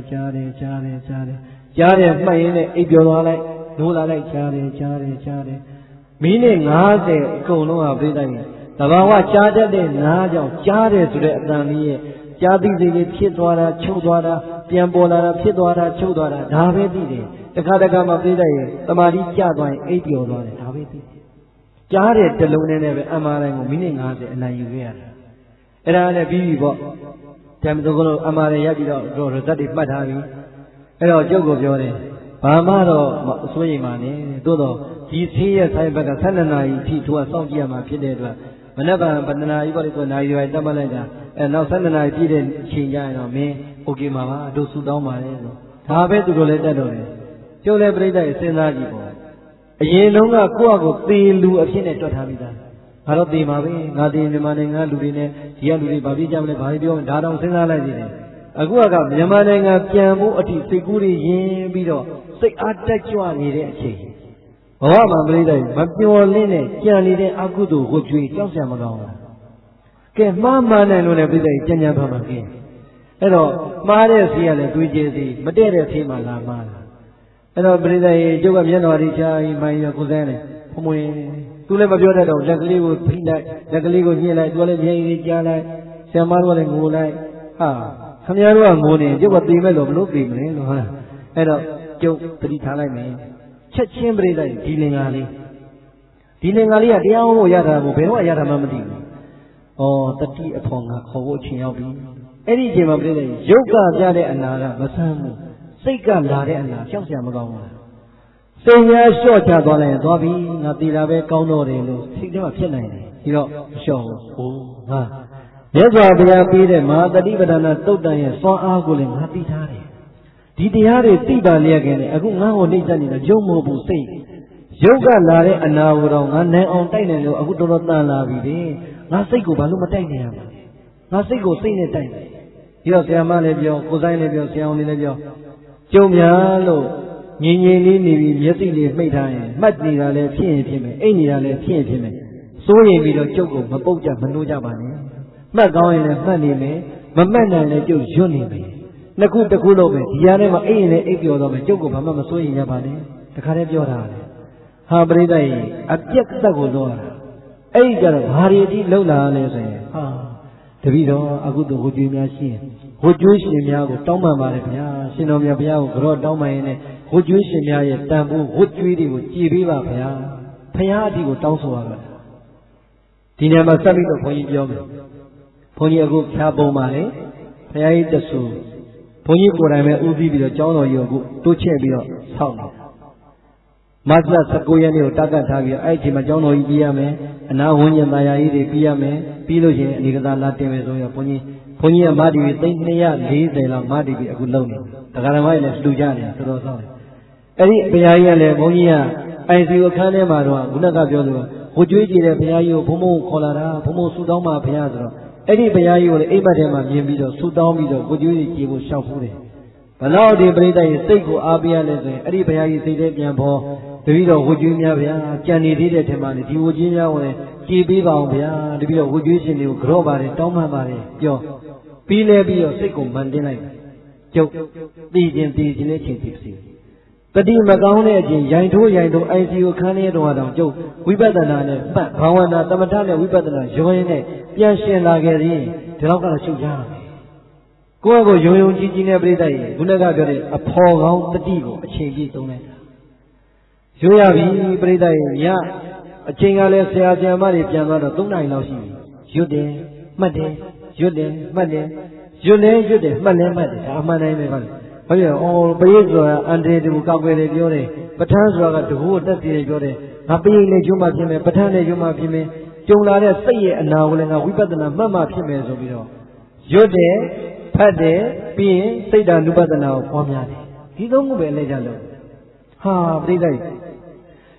နဲ့အိပ်ပျော်သွားလိုက်နိုးလာလိုက်ကြားတယ်မိနစ်90အကုန်လုံးဟာပြိဿကြီးသဘာဝကြားတတ်တဲ့နားကြောင့်ကြားတယ်ဆိုတဲ့အတန်လေးရဲ့ကြားသိစိတ်လေးဖြစ်သွားတာချုပ်သွားတာပြန်ပေါ်လာတာဖြစ်သွားတာချုပ်သွားတာဒါပဲသိတယ်တခါတခါမှပြိဿရဲ့တမာတိကျသွားရင်အိပ်ပျော်သွားတယ်ဒါပဲသိတယ်ကြားတဲ့တလုံးနဲ့ပဲအမှားတိုင်းကိုမိနစ်90အနိုင်ယူခဲ့ရတာအဲ့ဒါနဲ့ပြီးပြီပေါ့တမ်တို့ကတော့အမှားတွေရက်ပြီးတော့ရဇတ်တွေမှတ်ထားပြီအဲ့တော့ကျုပ်ကိုပြောတယ်ဘာမှတော့အစိုးရိမ်ပါနဲ့သို့တော့ဒီသေးရဲ့ဆိုင်ဘက်က12နာရီအထိသူကစောင့်ကြည့်ရမှာဖြစ်တဲ့အတွက်မနေ့ကဗန္ဒနာကြီးပေါ့လေဆိုနာရီတွေတတ်မှတ်လိုက်တာနောက်12နာရီပြည့်တဲ့အချိန်ကျရင်တော့မင်းโอเคပါပါတို့ဆူတောင်းပါလေဆိုဒါပဲသူတို့လည်းတတ်တော့တယ်ကျုပ်လည်းပြိဿရဲ့စဉ်းစားကြည့်ပေါ့အရင်တုန်းကကိုယ့်အကိုသေလူအဖြစ်နဲ့တွက်ထားပြီးသားငါတော့သေပါပဲငါသေမြန်မာနိုင်ငံလူတွေနဲ့ဒီကလူတွေဘာဖြစ်ကြမလဲဘာဖြစ်ပြောဒါတော့စဉ်းစားလိုက်သေးတယ်အခုကမြန်မာနိုင်ငံပြန်ဖို့အထိစိတ်ကူးတွေရင်းပြီးတော့စိတ်အားတက်ကြွနေတဲ့အချိန်ဘဝမှာပြိဿရဲ့မပျော်လင့်နဲ့ကြံနေတဲ့အကုသိုလ်ကိုကြွေကြောက်စရာမကောင်းဘူးကဲမှားမှန်းနိုင်လို့လည်းပြိဿရဲ့ကြံကြံဖန်ဖန်ကင်းအဲ့တော့မှားတဲ့စီကလည်းတွေးကြည့်စီမတည့်တဲ့စီမှလာမှားတာအဲ့တော့ပြိဿရဲ့ကျုပ်ကမျက်နှာတွေချာပြီးမိုင်းရကိုစမ်းတယ်ဖမွေသူလည်းမပြောတတ်တော့လက်ကလေးကိုဖိလိုက်လက်ကလေးကိုညှစ်လိုက်သူလည်းမျက်ရည်ကြားလိုက်ဆရာမတို့ကလည်းငိုလိုက်ဟာခင်ဗျားတို့ကငိုနေကျုပ်ကသိမဲ့လို့ဘလို့သိမလဲလို့ဟာအဲ့တော့ကျုပ်သတိထားလိုက်မယ်ချက်ချင်းပြိဿရဲ့ဒီလင်္ကာလေးကတရားဟောဖို့ရတာကိုဘယ်တော့ရတာမှမသိဘူးတတိအဖော်ငါခေါ်ဖို့အချိန်ရောက်ပြီအဲ့ဒီအချိန်မှာပြိဿရဲ့ရုပ်ကပြတဲ့အနာကမဆန်းဘူးစိတ်ကလာတဲ့အနာကြောက်စရာမကောင်းဘူးစိတ်များလျှော့ချသွားလိုက်ရင်သွားပြီငါတည်တာပဲကောင်းတော့တယ်လို့စိတ်ထဲမှာဖြစ်နိုင်တယ်ဒီတော့မလျှော့ဘူးဟိုငါမြတ်စွာဘုရားပေးတဲ့မဟာတတိပဒနာသုတ်တန်ရဲ့စွမ်းအားကိုလည်းငါသိထားတယ်ဒီတရားတွေသိပါလျက်ခင်နဲ့အခုငါ့ကိုနှိမ့်ဆက်နေတာရုပ်မဟုတ်ဘူးစိတ်ရုပ်ကလာတဲ့အနာကိုတော့ငါနိုင်အောင်တိုက်နေလို့အခုတော်တော်တန်လာပြီလေငါစိတ်ကိုဘာလို့မတိုက်နေရမှာငါစိတ်ကိုစိတ်နဲ့တိုက်တယ်ဒီတော့ဆရာမလည်းပြောကိုဆိုင်လည်းပြောဆရာအောင်လည်းပြောကျုံများလို့ငြိမ်ငြိမ်လေးနေပြီးမျက်စိလေးမှိတ်ထားရင်မှတ်နေတာလည်းဖြစ်ရင်ဖြစ်မယ်အိတ်နေတာလည်းဖြစ်ရင်ဖြစ်မယ်စိုးရင်ပြီးတော့ကျုပ်ကိုမပုတ်ကြမနှိုးကြပါနဲ့မှတ်ကောင်းရင်လည်းမှတ်နေမယ်မမှတ်နိုင်လည်းကျုပ်ရွတ်နေမယ်နှစ်ခုတစ်ခုလုံးပဲဒီကြားထဲမှာအိတ်ရင်လည်းအိတ်ပြောတော့မယ်ကျုပ်ကိုဘာမှမစိုးရင်ရပါနဲ့တခါတည်းပြောတာလေဟာပရိသတ်ကြီးအပြက်သက်ကိုလောရတာအဲ့ဒီကြတော့ဘာတွေဒီလှုပ်လာလဲဆိုရင်ဟာတပည့်တော်အခုတို့ဟိုကျွေးများရှိရင်ဟိုကျွေးရှင်များကိုတောင်းပန်ပါတယ်ဗျာရှင်တော်မြတ်ဘုရားကိုကြောတောင်းပန်ရင်လည်းဟိုကျွေးရှင်များရဲ့တန်ဖိုးဟိုကျွေးတွေကိုကြည်ပေးပါဗျာဘုရားအတီကိုတောင်းဆိုရတာဒီနေရာမှာဆက်ပြီးတော့ဘုန်းကြီးပြောမယ်ဘုန်းကြီးအခုဖြာပုံပါလေဘုရားကြီးတဆူဘုန်းကြီးကိုယ်တိုင်ပဲဥသိပြီးတော့ကျောင်းတော်ကြီးကိုတိုးချဲ့ပြီးတော့ဆောက်နေမတ်လ19ရက်နေ့ကိုတတ်ထားပြီးအဲ့ဒီမှာကျောင်းတော်ကြီးပြရမယ်အနာဝဉ္ဇဉ်တရားကြီးတွေပြရမယ်ပြီးလို့ရှိရင်အနေကစားလာတင်မယ်ဆိုရင်ဘုန်းကြီးကမာတီပြီး340လောက်မာတီပြီးအခုလုံနေတရားဓမ္မကြီးလည်းလှူကြနေတော်တော်ဆောက်နေအဲ့ဒီဘုရားကြီးကလည်းဘုန်းကြီးက ICU အခန်းထဲမှာတော့ခုနကပြောသလိုဟိုကျွေးကြည့်တဲ့ဘုရားကြီးကိုဘုံဘုံခေါ်လာတာဘုံဘုံဆူတောင်းပါဘုရားဆိုတော့အဲ့ဒီဘုရားကြီးကိုလည်းအိမ်မက်ထဲမှာမြင်ပြီးတော့ဆူတောင်းပြီးတော့ကိုကျွေးကြည့်ဖို့ရှောက်ဖူးတယ်ဘလောက်ဒီပရိသတ်ရဲ့စိတ်ကိုအားပေးရလဲဆိုရင်အဲ့ဒီဘုရားကြီးစိတ်ထဲပြန်ပေါ်တပည့်တော်ဝတ်ကျွေးများဗျာကြံနေသေးတဲ့ထင်ပါလေဒီဝတ်ကျွေးများကိုလည်းကြည်ပေးပါအောင်ဗျာတပည့်တော်ဝတ်ကျွေးရှင်တွေကိုကြော့ပါတယ်တောင်းပန်ပါတယ်ပြောပြီးလဲပြီးတော့စိတ်ကိုမှန်တင်းလိုက်ကျုပ်တည်ခြင်းလေးချိန်တည်စီတတိမကောင်းတဲ့အချိန်ရိုင်ထိုးICU ခန်းထဲတော်တောင်ကျုပ်ဝိပဿနာနဲ့မှတ်ဘာဝနာသမထနဲ့ဝိပဿနာရောရင်းနဲ့ပြန်ရှင်လာခဲ့ရင်ဒီလောက်ကတော့ရှုပ်ကြရမယ်ကိုယ့်ကိုယုံယုံကြည်ကြည်နဲ့ပြိတ္တရဲ့ခုနကပြောတဲ့အဖော်ကောင်းတတိကိုအချိန်ပြည့်သုံးလိုက်တာရွရပြီပြိတ္တရဲ့ညအချိန်ကလည်းဆရာမတွေပြန်သွားတော့3နာရီလောက်ရှိပြီရွတ်တယ်မှတ်တယ်ရွတ်တယ်မှတ်တယ်ရွတ်လဲရွတ်တယ်မှတ်လဲမှတ်တယ်ဒါအမှန်တိုင်းပဲပါလေဟုတ်ရဲ့ပရိတ်ဆိုတာအန္တရာယ်တူကောက်ွယ်တယ်ပြောတယ်ပဋ္ဌာန်းဆိုတာကတကူကိုတက်စီတယ်ပြောတယ်ငါပရိတ်နဲ့ကျွမ်းမှဖြစ်မယ်ပဋ္ဌာန်းနဲ့ကျွမ်းမှဖြစ်မယ်ကြုံလာတဲ့စိတ်ရဲ့အနာကိုလည်းငါဝိပဿနာမှတ်မှဖြစ်မယ်ဆိုပြီးတော့ရွတ်တယ်ဖတ်တယ်ပြီးရင်စိတ်ဓာနုပဒနာကိုပွားများတယ်ဒီသုံးခုပဲလဲကြလို့ဟာပြိဿ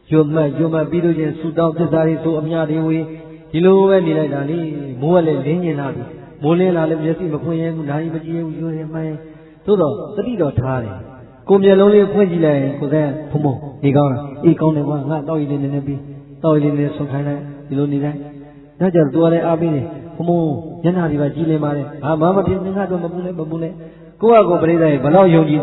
Yoma Bidojan, Sudan, Tazari, so Amyadi, he low and Nilani, more than Linian, Molena, Jessie, McQueen, Naimaji, you and my Todo, the leader Tari. Come your lonely Quenjila, for that, Pomo, Econ, not oil in the Nebi, oil in the Sokana, you don't need that. Not just do it, Abine, Pomo, Yanadi, Gile Mare, Mama didn't have a babune. Go out, Breda, Balo Yogi,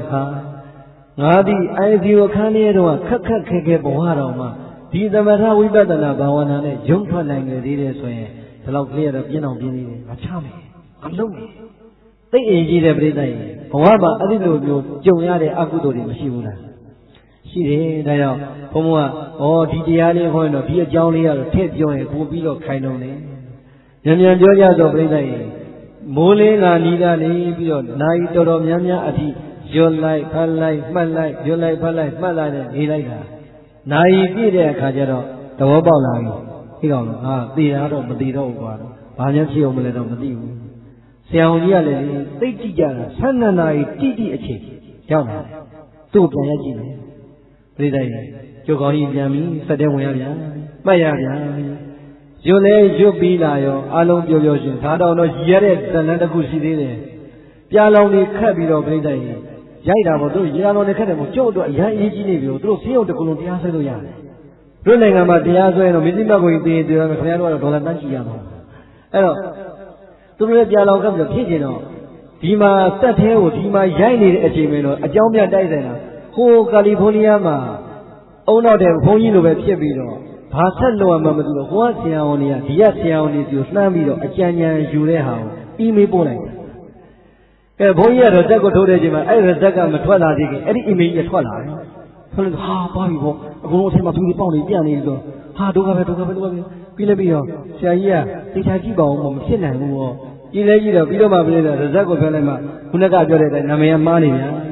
Nadi, I feel a canero, Kaka Boharoma. These are matter we better than Bawana, Jumpa language, the love clear of Being a charming. I'm lonely. They age every day. However, I didn't know Joyade Akudori Mashimuna. She did, Pomua, or Didiani, when a dear Johnny or Ted Joy, who be your kind of name. Yamian Joya of Breda. Mole, Nida, Nibio, Night or Yamia Ati. Your life, her life, my life, your life, her life, my life, he like that. Naive, Kajaro, the Wabala. He gone, the Adam, the Dog, Banyachi, Omelette, the Siaonia, they teach San and I, Titi, a chick. Jana, two Playaji. Brida, Jogoi, Yami, Sadewaya, Maya, Jole, Jubila, Alon Yosin, Tado, no Yeret, another Gusi. Pialoni, Cabiro, Brida. Jaida was doing Yano Academy, Joe, Yan, through Sio de Columbia, running about the Azo and Midima going to the Piano of Dolananchiano. Hello, to read Yalo comes the Pidino. Tima sat here with Tima Yanni Echimeno, a Jamia Dizena, who California, owner of Honino Piebido, Pasano Mamadu, Huasionia, Diasiaoni, Yusnamido, Achania, Juleha, Imi Bole. Boya, the Dago told him, I read Daga Matwala, any immediate Twala. Ha, Bible, a go to my Pony Pianizo. Ha, do have a Pilabio, Shaya, Titajibo, Sina, who either Vidoma, the Zago Velema, Unaga, and Namia Mani.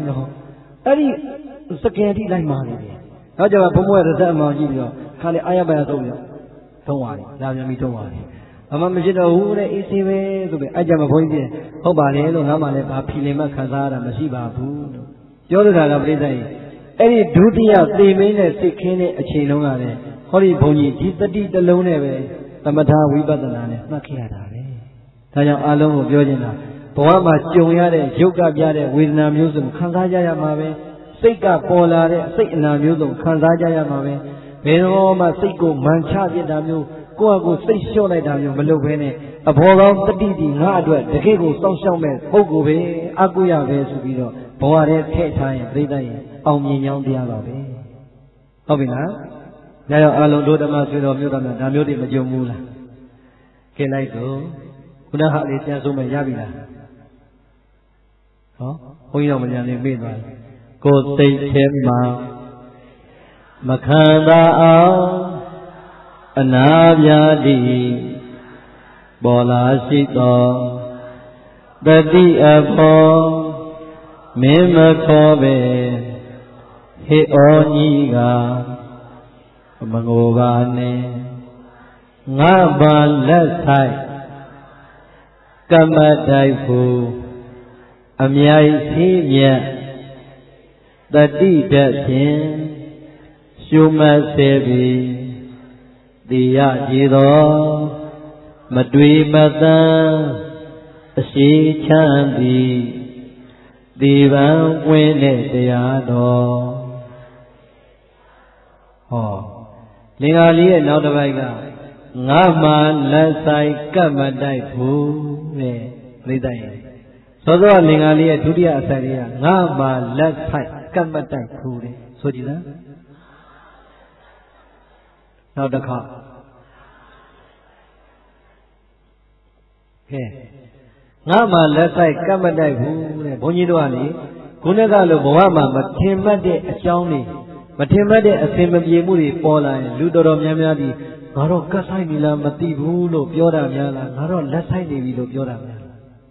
Any second like Mani. However, Pomo, the Zama, Kali Ayaba, don't worry, Lamia, don't worry. Among the who is easy to be Ajama Point, Hobane, Namane, Pilema, Kazara, Masiba, Jordan, any duty of the main as they can a chain on Holy Pony, Tita the lone away, Tamata, Wibadanane, Makiada. Taya Alon of Georgina, Poama, Joyade, Yoga Yade, Wisna Museum, Kanzaya Mave, Seka Polare, Satan Museum, Kanzaya Mave, Venoma, Seko, Mancha, Vietnamu. Go say show like that, you Malovene, a ball of the Didi, Hardware, the cable, social man, Ogove, Aguya, Vesubido, Boare, Tetai, Breda, Almian, the Alabe. Obina, now I'll do the master of Mudan, Namudi, Majumula. Can I go? Unaha, Yasuma Yabina. Oh, we know when you're midnight. Go say Tema Makanda. Anavya Bola Sito Dadi Abo Mimakobe He Oniga Mangobane Ngaba Lesai Kamadaifu Amyai Simya Dadi Datin Shuma Sebi Dia Jido Madwi Mata Asi Chandi Diva Wene Diado Oh Lingali and out of Vega Ngama Lasai Kamadai Fu Lidai So the Lingali at Judia Saria Ngama Lasai Kamadai Fu So Jida Now the car. Okay. Nama let's like Kamadai, Boniduani, Kunagalo, Boama, Matimade, Achoni, Matimade, Assembly Muri, Paula, Ludoro Yamadi, Maro Kasai Mila, Matibulo, Piora Yala, Maro Lasai Vilo, Piora Yala.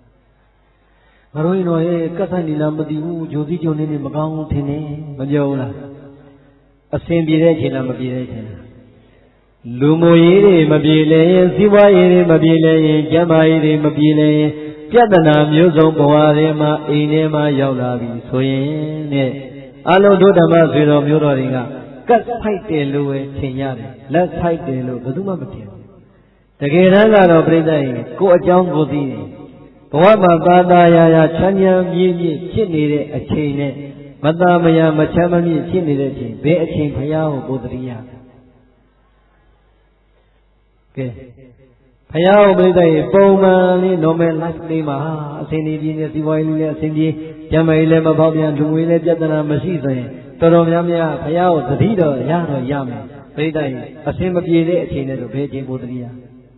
Maroino, Kasai Mila, Matibu, Josi Jonin, Magao, Tene, Majola. Assembly, Mabirate. Lumoye, Mabile, Siwaye, Mabile, Jamai, Mabile, Piadana, Muso, Boarema, Inema, Yaulavi, Soyene, Alo Dodama, Zero, Muroringa, cắt thay tiền lùi trên nhà này là thay tiền lùi có đúng không tiền để cái đó là nó bây giờ cô cháu cô gì bỏ mà ta ta ya chăn nhà mi chết đi đấy ở trên này mà ta mà ya mà chăn mà mi chết đi đấy trên bé ở trên phải ao cô tự ya cái phải ao bây giờ bông mà đi nó mới lắc đi mà xin đi đi đi vay đi xin đi cha mày lên mà bảo biển chúng mình lên chắc là mà xí rồi tôi nói nhắm nha phải ao tự đi rồi ya mày bây giờ ở trên mà đi đấy trên này rồi bé trên cô tự ya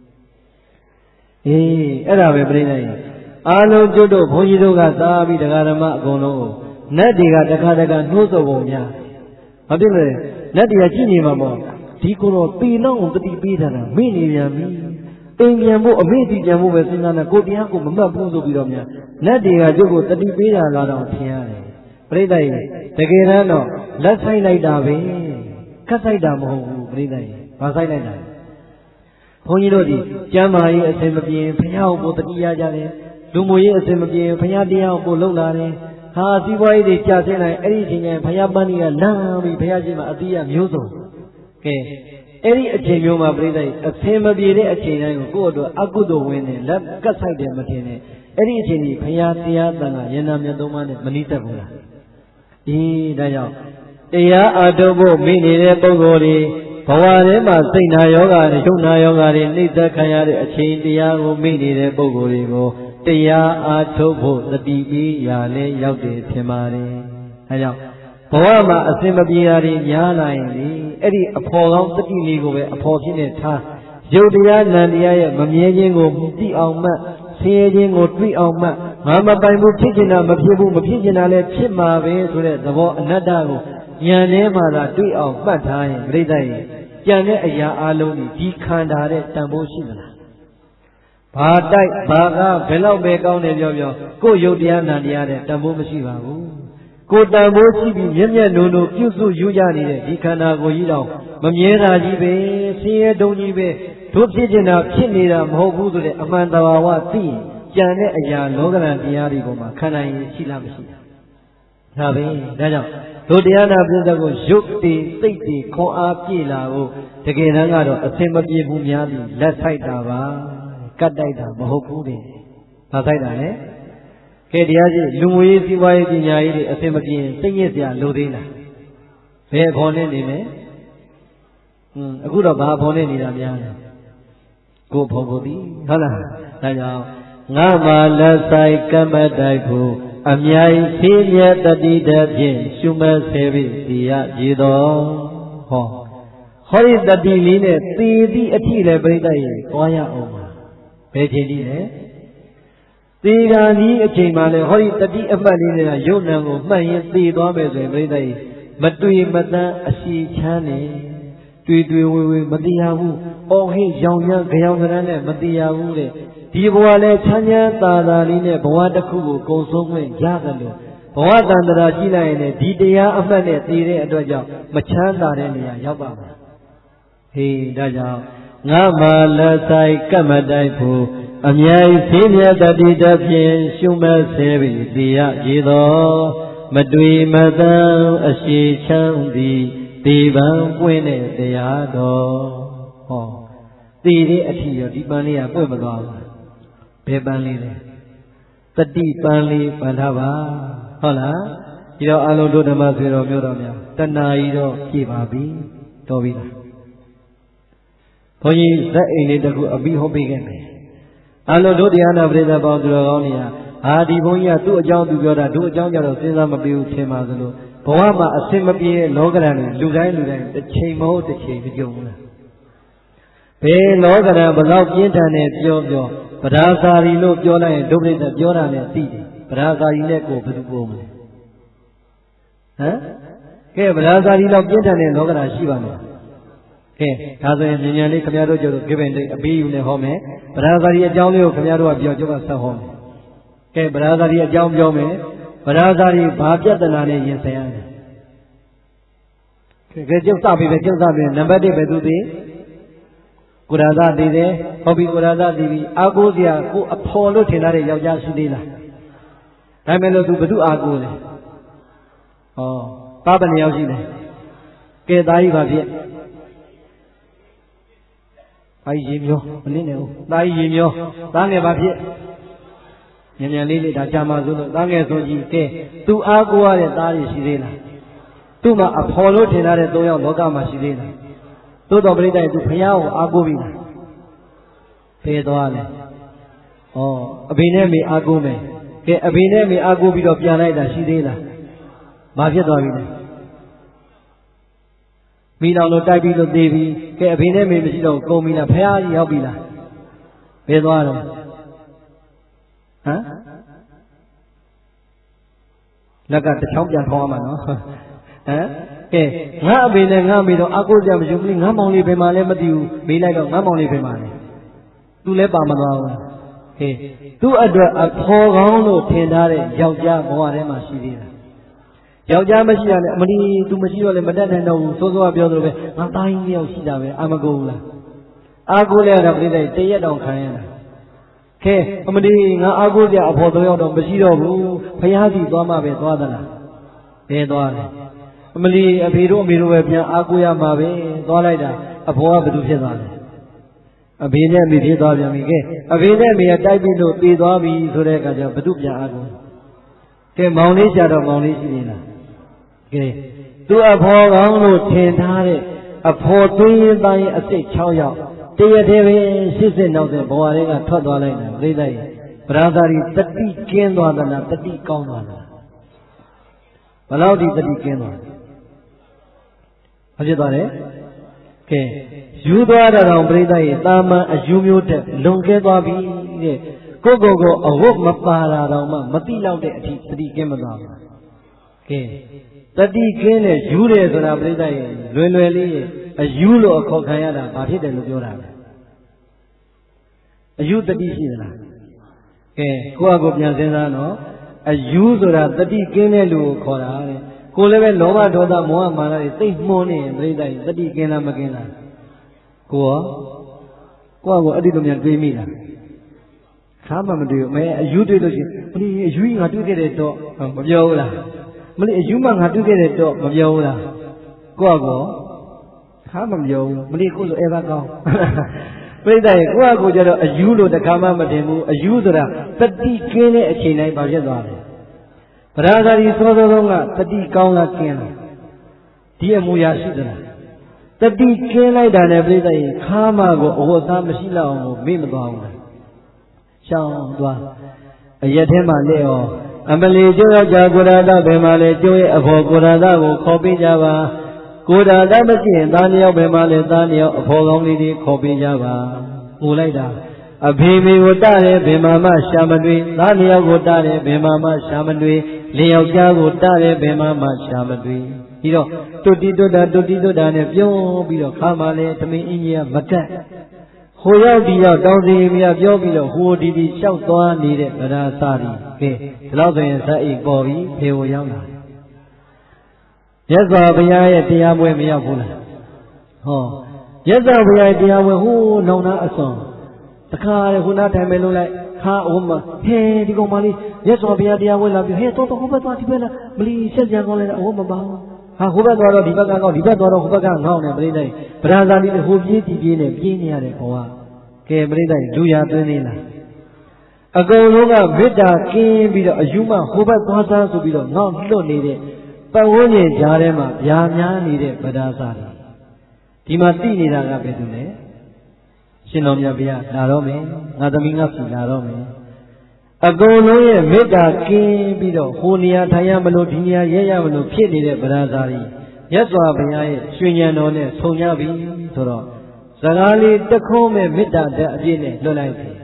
ấy là về bên này alo chỗ đó phong gì đâu cả ta bị đại ca mà con nó nét đi cả đại ca nô số bao nhiêu ở bên này nét đi là chỉ nhìn mà mò đi con nó pi nó cũng tự pi ra nè mấy này nhà mi tiền nhà mua mấy tiền nhà mua về sinh ra nè cô đi ăn cũng mà mua số pi đâu nha nét đi là chỗ cô tự pi ra là đâu thiên này bên này đại ca nó lát say này đào về cắt say đào mà bên này và say này phong gì đó đi cha mày ở trên mặt biển phải ao cô tự đi ra ra nàyလူမျိုးရေးအစင်မပြေဘုရားတရားကိုလုံလာတယ်ဟာစီးပွားရေးတွေကြာဆင်းလာအဲ့ဒီအချိန်ကျရင်ဘုရားပန်းကြီးကလမ်းပြီးဘုရားရှင်မှာအတိအမျိုးစုံကဲအဲ့ဒီအချိန်မျိုးမှာပြိဿအစင်မပြေတဲ့အချိန်တိုင်းကိုကိုယ့်အတွက်အကုသိုလ်ဝင်နေလက်ကတ်ဆိုင်တယ်မထင်နဲ့အဲ့ဒီအချိန်ကြီးဘုရားတရားတန်ခါယန္နာမြတ်သုံးပါးနဲ့မနိသက်ဘူးလားအေးဒါကြောင့်တရားအထုတ်ဖို့မိနေတဲ့ပုဂ္ဂိုလ်တွေဘဝထဲမှာစိတ်နာယောဂတွေယုံနာယောဂတွေနှိမ့်သက်ခံရတဲ့အချိန်တရားကိုမိနေတဲ့ပုဂ္ဂိုလ်တွေကိုတရားအားထုတ်ဖို့တတိပိရာလည်းရောက်တယ်ဖြစ်ပါတယ်။အဲကြောင့်ဘဝမှာအစင်မပြေတာတွေများလာရင်လေအဲ့ဒီအဖော်ကောင်းတတိလေးကိုပဲအဖော်ဖြစ်နေထားရုပ်တရားနံတရားရဲ့မမြဲခြင်းကိုသိအောင်မှတ်ဆင်းရဲခြင်းကိုတွေ့အောင်မှတ်ငါမပိုင်ဘူးဖြစ်ချင်တာမဖြစ်ဘူးမဖြစ်ချင်တာလည်းဖြစ်မှာပဲဆိုတဲ့သဘောအနတ္တကိုဉာဏ်ထဲမှာသာတွေ့အောင်မှတ်ထားရင်ပြိဿရဲ့ကြံတဲ့အရာအလုံးဒီခန္ဓာတဲ့တန်ဖိုးရှိမလားဘာတိုက်ဘာကဘယ်လောက်ပဲကောင်းတယ်ပြောကိုယ်ရုပ်တရားနာတရားတဲ့တန်ဖိုးမရှိပါဘူးကိုယ်တန်ဖိုးရှိပြီးမျက်မျက်နှုံနှုံပြုစုယူကြနေတဲ့ဒီခန္ဓာကိုယ်ကြီးတော့မမြဲတာကြီးပဲဆင်းရဲတုံးကြီးပဲတို့ဖြစ်နေတာဖြစ်နေတာမဟုတ်ဘူးဆိုတဲ့အမှန်တဘာဝသိရင်ကြံတဲ့အရာလောကရန်တရားတွေပေါ်မှာခန္ဓာရင်ရှိလားမရှိလားဒါပဲဒါကြောင့်တို့တရားနာပြည့်စုံကိုရုပ်တည်စိတ်တည်ခွန်အားပြည့်လာဖို့တကယ်တမ်းကတော့အစင်မပြေဘူးများပြီးလက်ဆိုင်တာပါကတ်တိုက်တာမဟုတ်ဘူးတဲ့။ဘာဆိုင်တာလဲ။ကဲတရားကြီးလူမျိုးရေးစီးပွားရေးပညာရေးတွေအစင်မပြေရင်စိတ်ညစ်စရာလိုသေးလား။ဘယ်ဖော်နေနေလဲ။အခုတော့ဘာဖော်နေနေတာများလဲ။ကိုဖော်ကိုသည်ဟုတ်လား။ဒါကြောင့်ငါမှလက်ဆိုင်ကမ္မတိုက်ဖို့အမြိုင်သိမြတ်တတိတဖြင့်ရှုမဆေပြီးစီရကြည်တော်ဟောဟောဒီတတိလေးနဲ့သေသည့်အထိလည်းပြိတ္တရဲ့သွားရအောင်ဘယ်ချိန်ကြီးလဲသေဂာနီးအချိန်မှလည်းဟောဒီတတိအမှတ်လေးတွေကယုံနံကိုမှတ်ရင်သေသွားမယ်ဆိုရင်ပြိတ္တကြီးမတွေ့မတန်းအရှိချမ်းနေတွေ့ဝေမတရားဘူးအော်ဟိရောင်ရမ်းကြောင်ကရမ်းနဲ့မတရားဘူးတဲ့ဒီဘဝလည်းချမ်းချမ်းသာသာလေးနဲ့ဘဝတစ်ခုကိုကုံဆုံးခွင့်ရတယ်လို့ဘဝတန်တရာကြည့်လိုက်ရင်လည်းဒီတရားအမှတ်နဲ့သိတဲ့အတွက်ကြောင့်မချမ်းသာတဲ့နေရာရောက်ပါမှာဟေးဒါကြောင့်ငါမှလက်ဆိုင်ကမ္မတိုက်ဖို့အမြိုင်သိမြတ်တတိတဖြင့်ရှုမဆဲပြီးသိရကြည်တော်မတွေ့မတန်းအရှိချမ်းသည်ဒီပံပွင့်တဲ့တရားတော်ဟောသိတဲ့အထီရောဒီပန်းလေးကပွင့်မသွားဘူးဘယ်ပန်းလေးလဲတတိပန်းလေးပန်ထားပါဟုတ်လားဒီတော့အလုံးတို့ဓမ္မဆွေတော်မျိုးတော်များတဏှာကြီးတော့ပြည့်ပါပြီတော်ပြီလားဘုန်းကြီးဇက်အိမ်လေးတစ်ခုအပြီးဟောပေးခဲ့မယ်အလုံးတို့တရားနာပရိသတ်ပေါင်းသူတော်ကောင်းတွေကဒီဘုန်းကြီးကသူ့အကြောင်းသူပြောတာသူ့အကြောင်းကြတော့စဉ်းစားမပြေဘူးထင်ပါသလိုဘဝမှာအစင်မပြေလောကရန်တွေလူတိုင်းတစ်ချိန်မဟုတ်တစ်ချိန်မကြုံဘူးလားဘယ်လောကရန်ဘလောက်ပြင်းထန်နေပြောပဒါစာရီလို့ပြောလိုက်ရင်ဒုပရိသတ်ပြောတာနဲ့သိတယ်ပဒါစာရီနဲ့ကိုဘယ်သူကိုမလဲဟမ်ကဲပဒါစာရီလောက်ပြင်းထန်တဲ့လောကရန်ရှိပါမလားကဲဒါဆိုရင်ဉာဏ်လေးခင်ဗျားတို့ကျတော့ဂိဗင်တိတ်အပြီးယူနေဟောမယ်ပဒါစာရီအကြောင်းလေးကိုခင်ဗျားတို့ကပြောကြပါဆက်ဟောမယ်ကဲပဒါစာရီအကြောင်းပြောမယ်ပဒါစာရီဘာပြဿနာနဲ့ရင်ဆိုင်ရလဲကဲကျုပ်စပြီပဲကျုပ်စပြီနံပါတ်1ပဲသူသိကိုရာဇသိတယ်ဟုတ်ပြီကိုရာဇသိပြီအာကိုစရာကိုအဖော်လို့ထင်ထားတဲ့ယောက်ျားရှိသေးလားဒါမဲ့လို့သူဘု து အာကိုလဲဩပါပနေယောက်ရှိတယ် kê tay và việc tay gì nhiều mình nêu tay gì nhiều ta nghe bà việc nhà nhà lý đã chăm mà rồi ta nghe rồi gì kê tu áo qua để ta đi xí đây là tu mà Apollo thì là để tôi要罗嘎mà xí đây là tôi đâu biết đây tu phải áo áo qua mình phê đó này bên này mình áo qua mình cái bên này mình áo qua bị đó pian này là xí đây là bà biết rồi này mình nào nó trai bị nó tê bị cái bên này mình chỉ đâu câu mình là phải áo gì áo bị là phê đó rồi hả là cả cháu già thò mà nó hả cái ngã bên này ngã bên đó áo cô già mình dùng ngã mong đi bên mà lấy mất tiêu bên này đó ngã mong đi bên mà này tu lấy bao mà đó cái tu ở đó thò gắng nó thiên đa đấy giàu già bỏ đấy mà xí đi là giàu già mà xí là mà đi tu mà xí rồi mà đắt này đâu số số bao nhiêu rồi ngã tay nhiều xí ra vậy am cô là áo cô lấy là bên này tây đồng khai là cái mà đi ngã áo cô già bỏ tôi đâu mà xí đâu phải hái gì toa mà về toa đó là về toa này mà đi phía đó về phía áo cô ya mà về toa lại đó bỏ vào bên phía đó này bên này mình phía đó bây giờ mình cái bên này mình đại bên đó phía đó mình rồi đấy cả giờ bên phía áo cô cái mong lý cha đó mong lý gì là cái tu bỏ gắng nó thiên tha đấy bỏ tuy tay sẽ chao dạo thế thế về sinh nào thì bỏ đấy cả thoát vào lại này đây đây Bradari tati kiên đó là tati cao đó là bao đi tati kiên đó phải chưa đó đấy cái du đó là đồng bề đây ta mà du miêu thế long cái đó bị cái cô ở gốc mà pa ra đâu mà mất đi lâu đấy thì tati kiên mà đó cái tati kiên này du đấy rồi là bề đây lười li du lo khó khăn ya là bảo thiết để loပြောra du tati gì là cái cô có nhận ra nó du rồi là tati kiên này lu khó ra đấy cô lấy về lỗ ba đồ ta mua mà là tây mua này bề đây tati kiên là mà kiên là cô ở đi đâu nhận về mi là khá mà mình được mấy du đi đâu chứ mình du ngã du cái đấy đó mà giàu là mình du mà ngã du cái đấy đó mà giàu là cô khá mà giàu mình đi cô rồi em bao bây giờ cô cho đó du luôn là khá mà mình mua du rồi là tati kiên này chỉ này bao nhiêu rồi ra ra đi số là tati cao là kiên đi mua giá sĩ rồi tati kiên này đã này bây giờ khá mà cô ta mới xin lao mình mà vào sao đó giờ thế mà leo Amali cho cha cô ra đó về mà lệ cho cô ra đó cô khó bị ra và cô ra đó mới chỉ ta nhiều về mà lệ ta nhiều không đi khó bị ra và ngủ lại đó vì mình cô ta để về mà xa mình đi ta nhiều cô ta để về mà xa mình đi liều cha cô ta để về mà xa mình đi đi đó tôi đi đó này biểu bây giờ khá mà lệ tụi mình ý nghĩa mất cái hồi giờ đi vào đâu thì bây giờ bây giờ hồi đi sau toán đi đấy là sao đi cái lão thầy sẽ ý bỏ đi theo nhau là nhất giờ bây giờ thì em mới mới phụ là nhất giờ bây giờ thì em mới hú nấu na ăn xong tất cả là hú na thay mình lại khá ổn mà he đi công ty nhất giờ bây giờ thì em mới làm việc he tôi không biết thì bây giờ mình sẽ ra con này ổn mà bao không biết đó đi bắt con đi bắt đó không bắt con ngon này bên này bây giờ đi hú gì này gì này có cái bên này chú nhà tôi này là câu lúc mà biết là cái bây giờ dù mà không biết bao giờ rồi bây giờ ngon luôn này đấy bao nhiêu người trả đấy mà giá nhá này đấy bây giờ sao thì mà tí này là cái gì đấy xin lỗi nhà bây giờ là đó mấy ngã tâm ngã phi là đó mấy câu lúc ấy biết là cái bây giờ hôn nhà thay nhà mình lo đi nhà dễ nhà mình lo phiền này đấy bây giờ sao đi nhất là bây giờ suy nghĩ nó này sống nhà bị thôi đó Sagali takho me metta da aje ne luat lai thi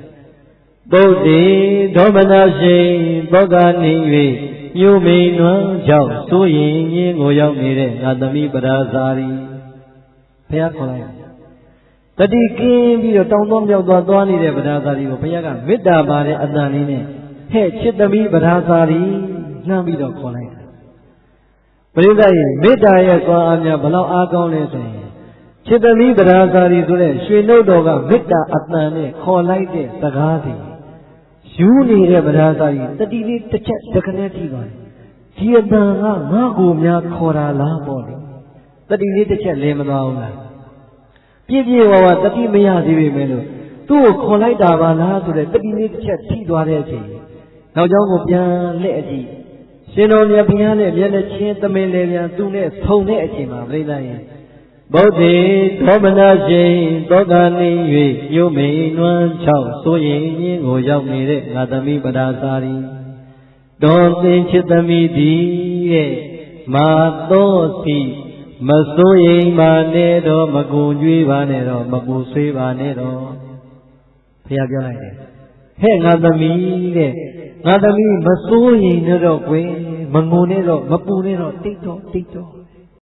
Bauti Dhamana Shin Bogani Yue Nyu Mei Nuan Chao Su Yin Yin Ngo Yauk Nede Ngatami Parasari Phaya khoi lai Tati kin pi do taung taung yauk twa nede Parasari ko Phaya ka metta pa de athanလေးနဲ့ဟဲ့ချစ်သမီးParasariနှမ်းပြီးတော့ခေါ်လိုက်တာပရိသတ်ရဲ့မေတ္တာရဲ့စွမ်းအားများဘလောက်အားကောင်းလဲဆိုရင်ချစ်သမီးParasariဆိုတဲ့ရွှေနှုတ်တော်ကမေတ္တာအတန်နဲ့ခေါ်လိုက်တဲ့စကားတွေယူနေတဲ့Parasariတတိလေးတစ်ချက်တခနဲ့ထိပါတယ်ဒီအတန်ကငါ့ကိုများခေါ်တာလားပေါ့လေတတိလေးတစ်ချက်လင်းမသွားဘူးလားပြည့်ပြည့်ဝဝတတိမရသေးပေမဲ့လို့သူ့ကိုခေါ်လိုက်တာပါလားဆိုတဲ့တတိလေးတစ်ချက်ထိသွားတဲ့အချိန်နောက်ကျောင်းကိုပြန်လှည့်အကြည့်ရှင်တော်မြတ်ဘုရားနဲ့မျက်နှာချင်းသမင်လေပြန်သူနဲ့ဆုံတဲ့အချိန်မှာပြိဿရင်ဗုဒ္ဓေသောမနာရှိသောတာနေ၍ညို့မိန်နွမ်းချောက်ဆိုရင်ရင်းကိုရောက်နေတဲ့ငါသမီးပဒါစာရီတော်သင်ချစ်သမီးသည်တဲ့မာသောစီမစိုးရင်ပါနဲ့တော့မကူကြွေးပါနဲ့တော့မပူဆွေးပါနဲ့တော့ဘုရားပြောလိုက်တယ်ဟဲ့ငါသမီးတဲ့ငါသမီးမစိုးရင်တော့ကွယ်မငုံနဲ့တော့မပူနဲ့တော့တိတ်တော့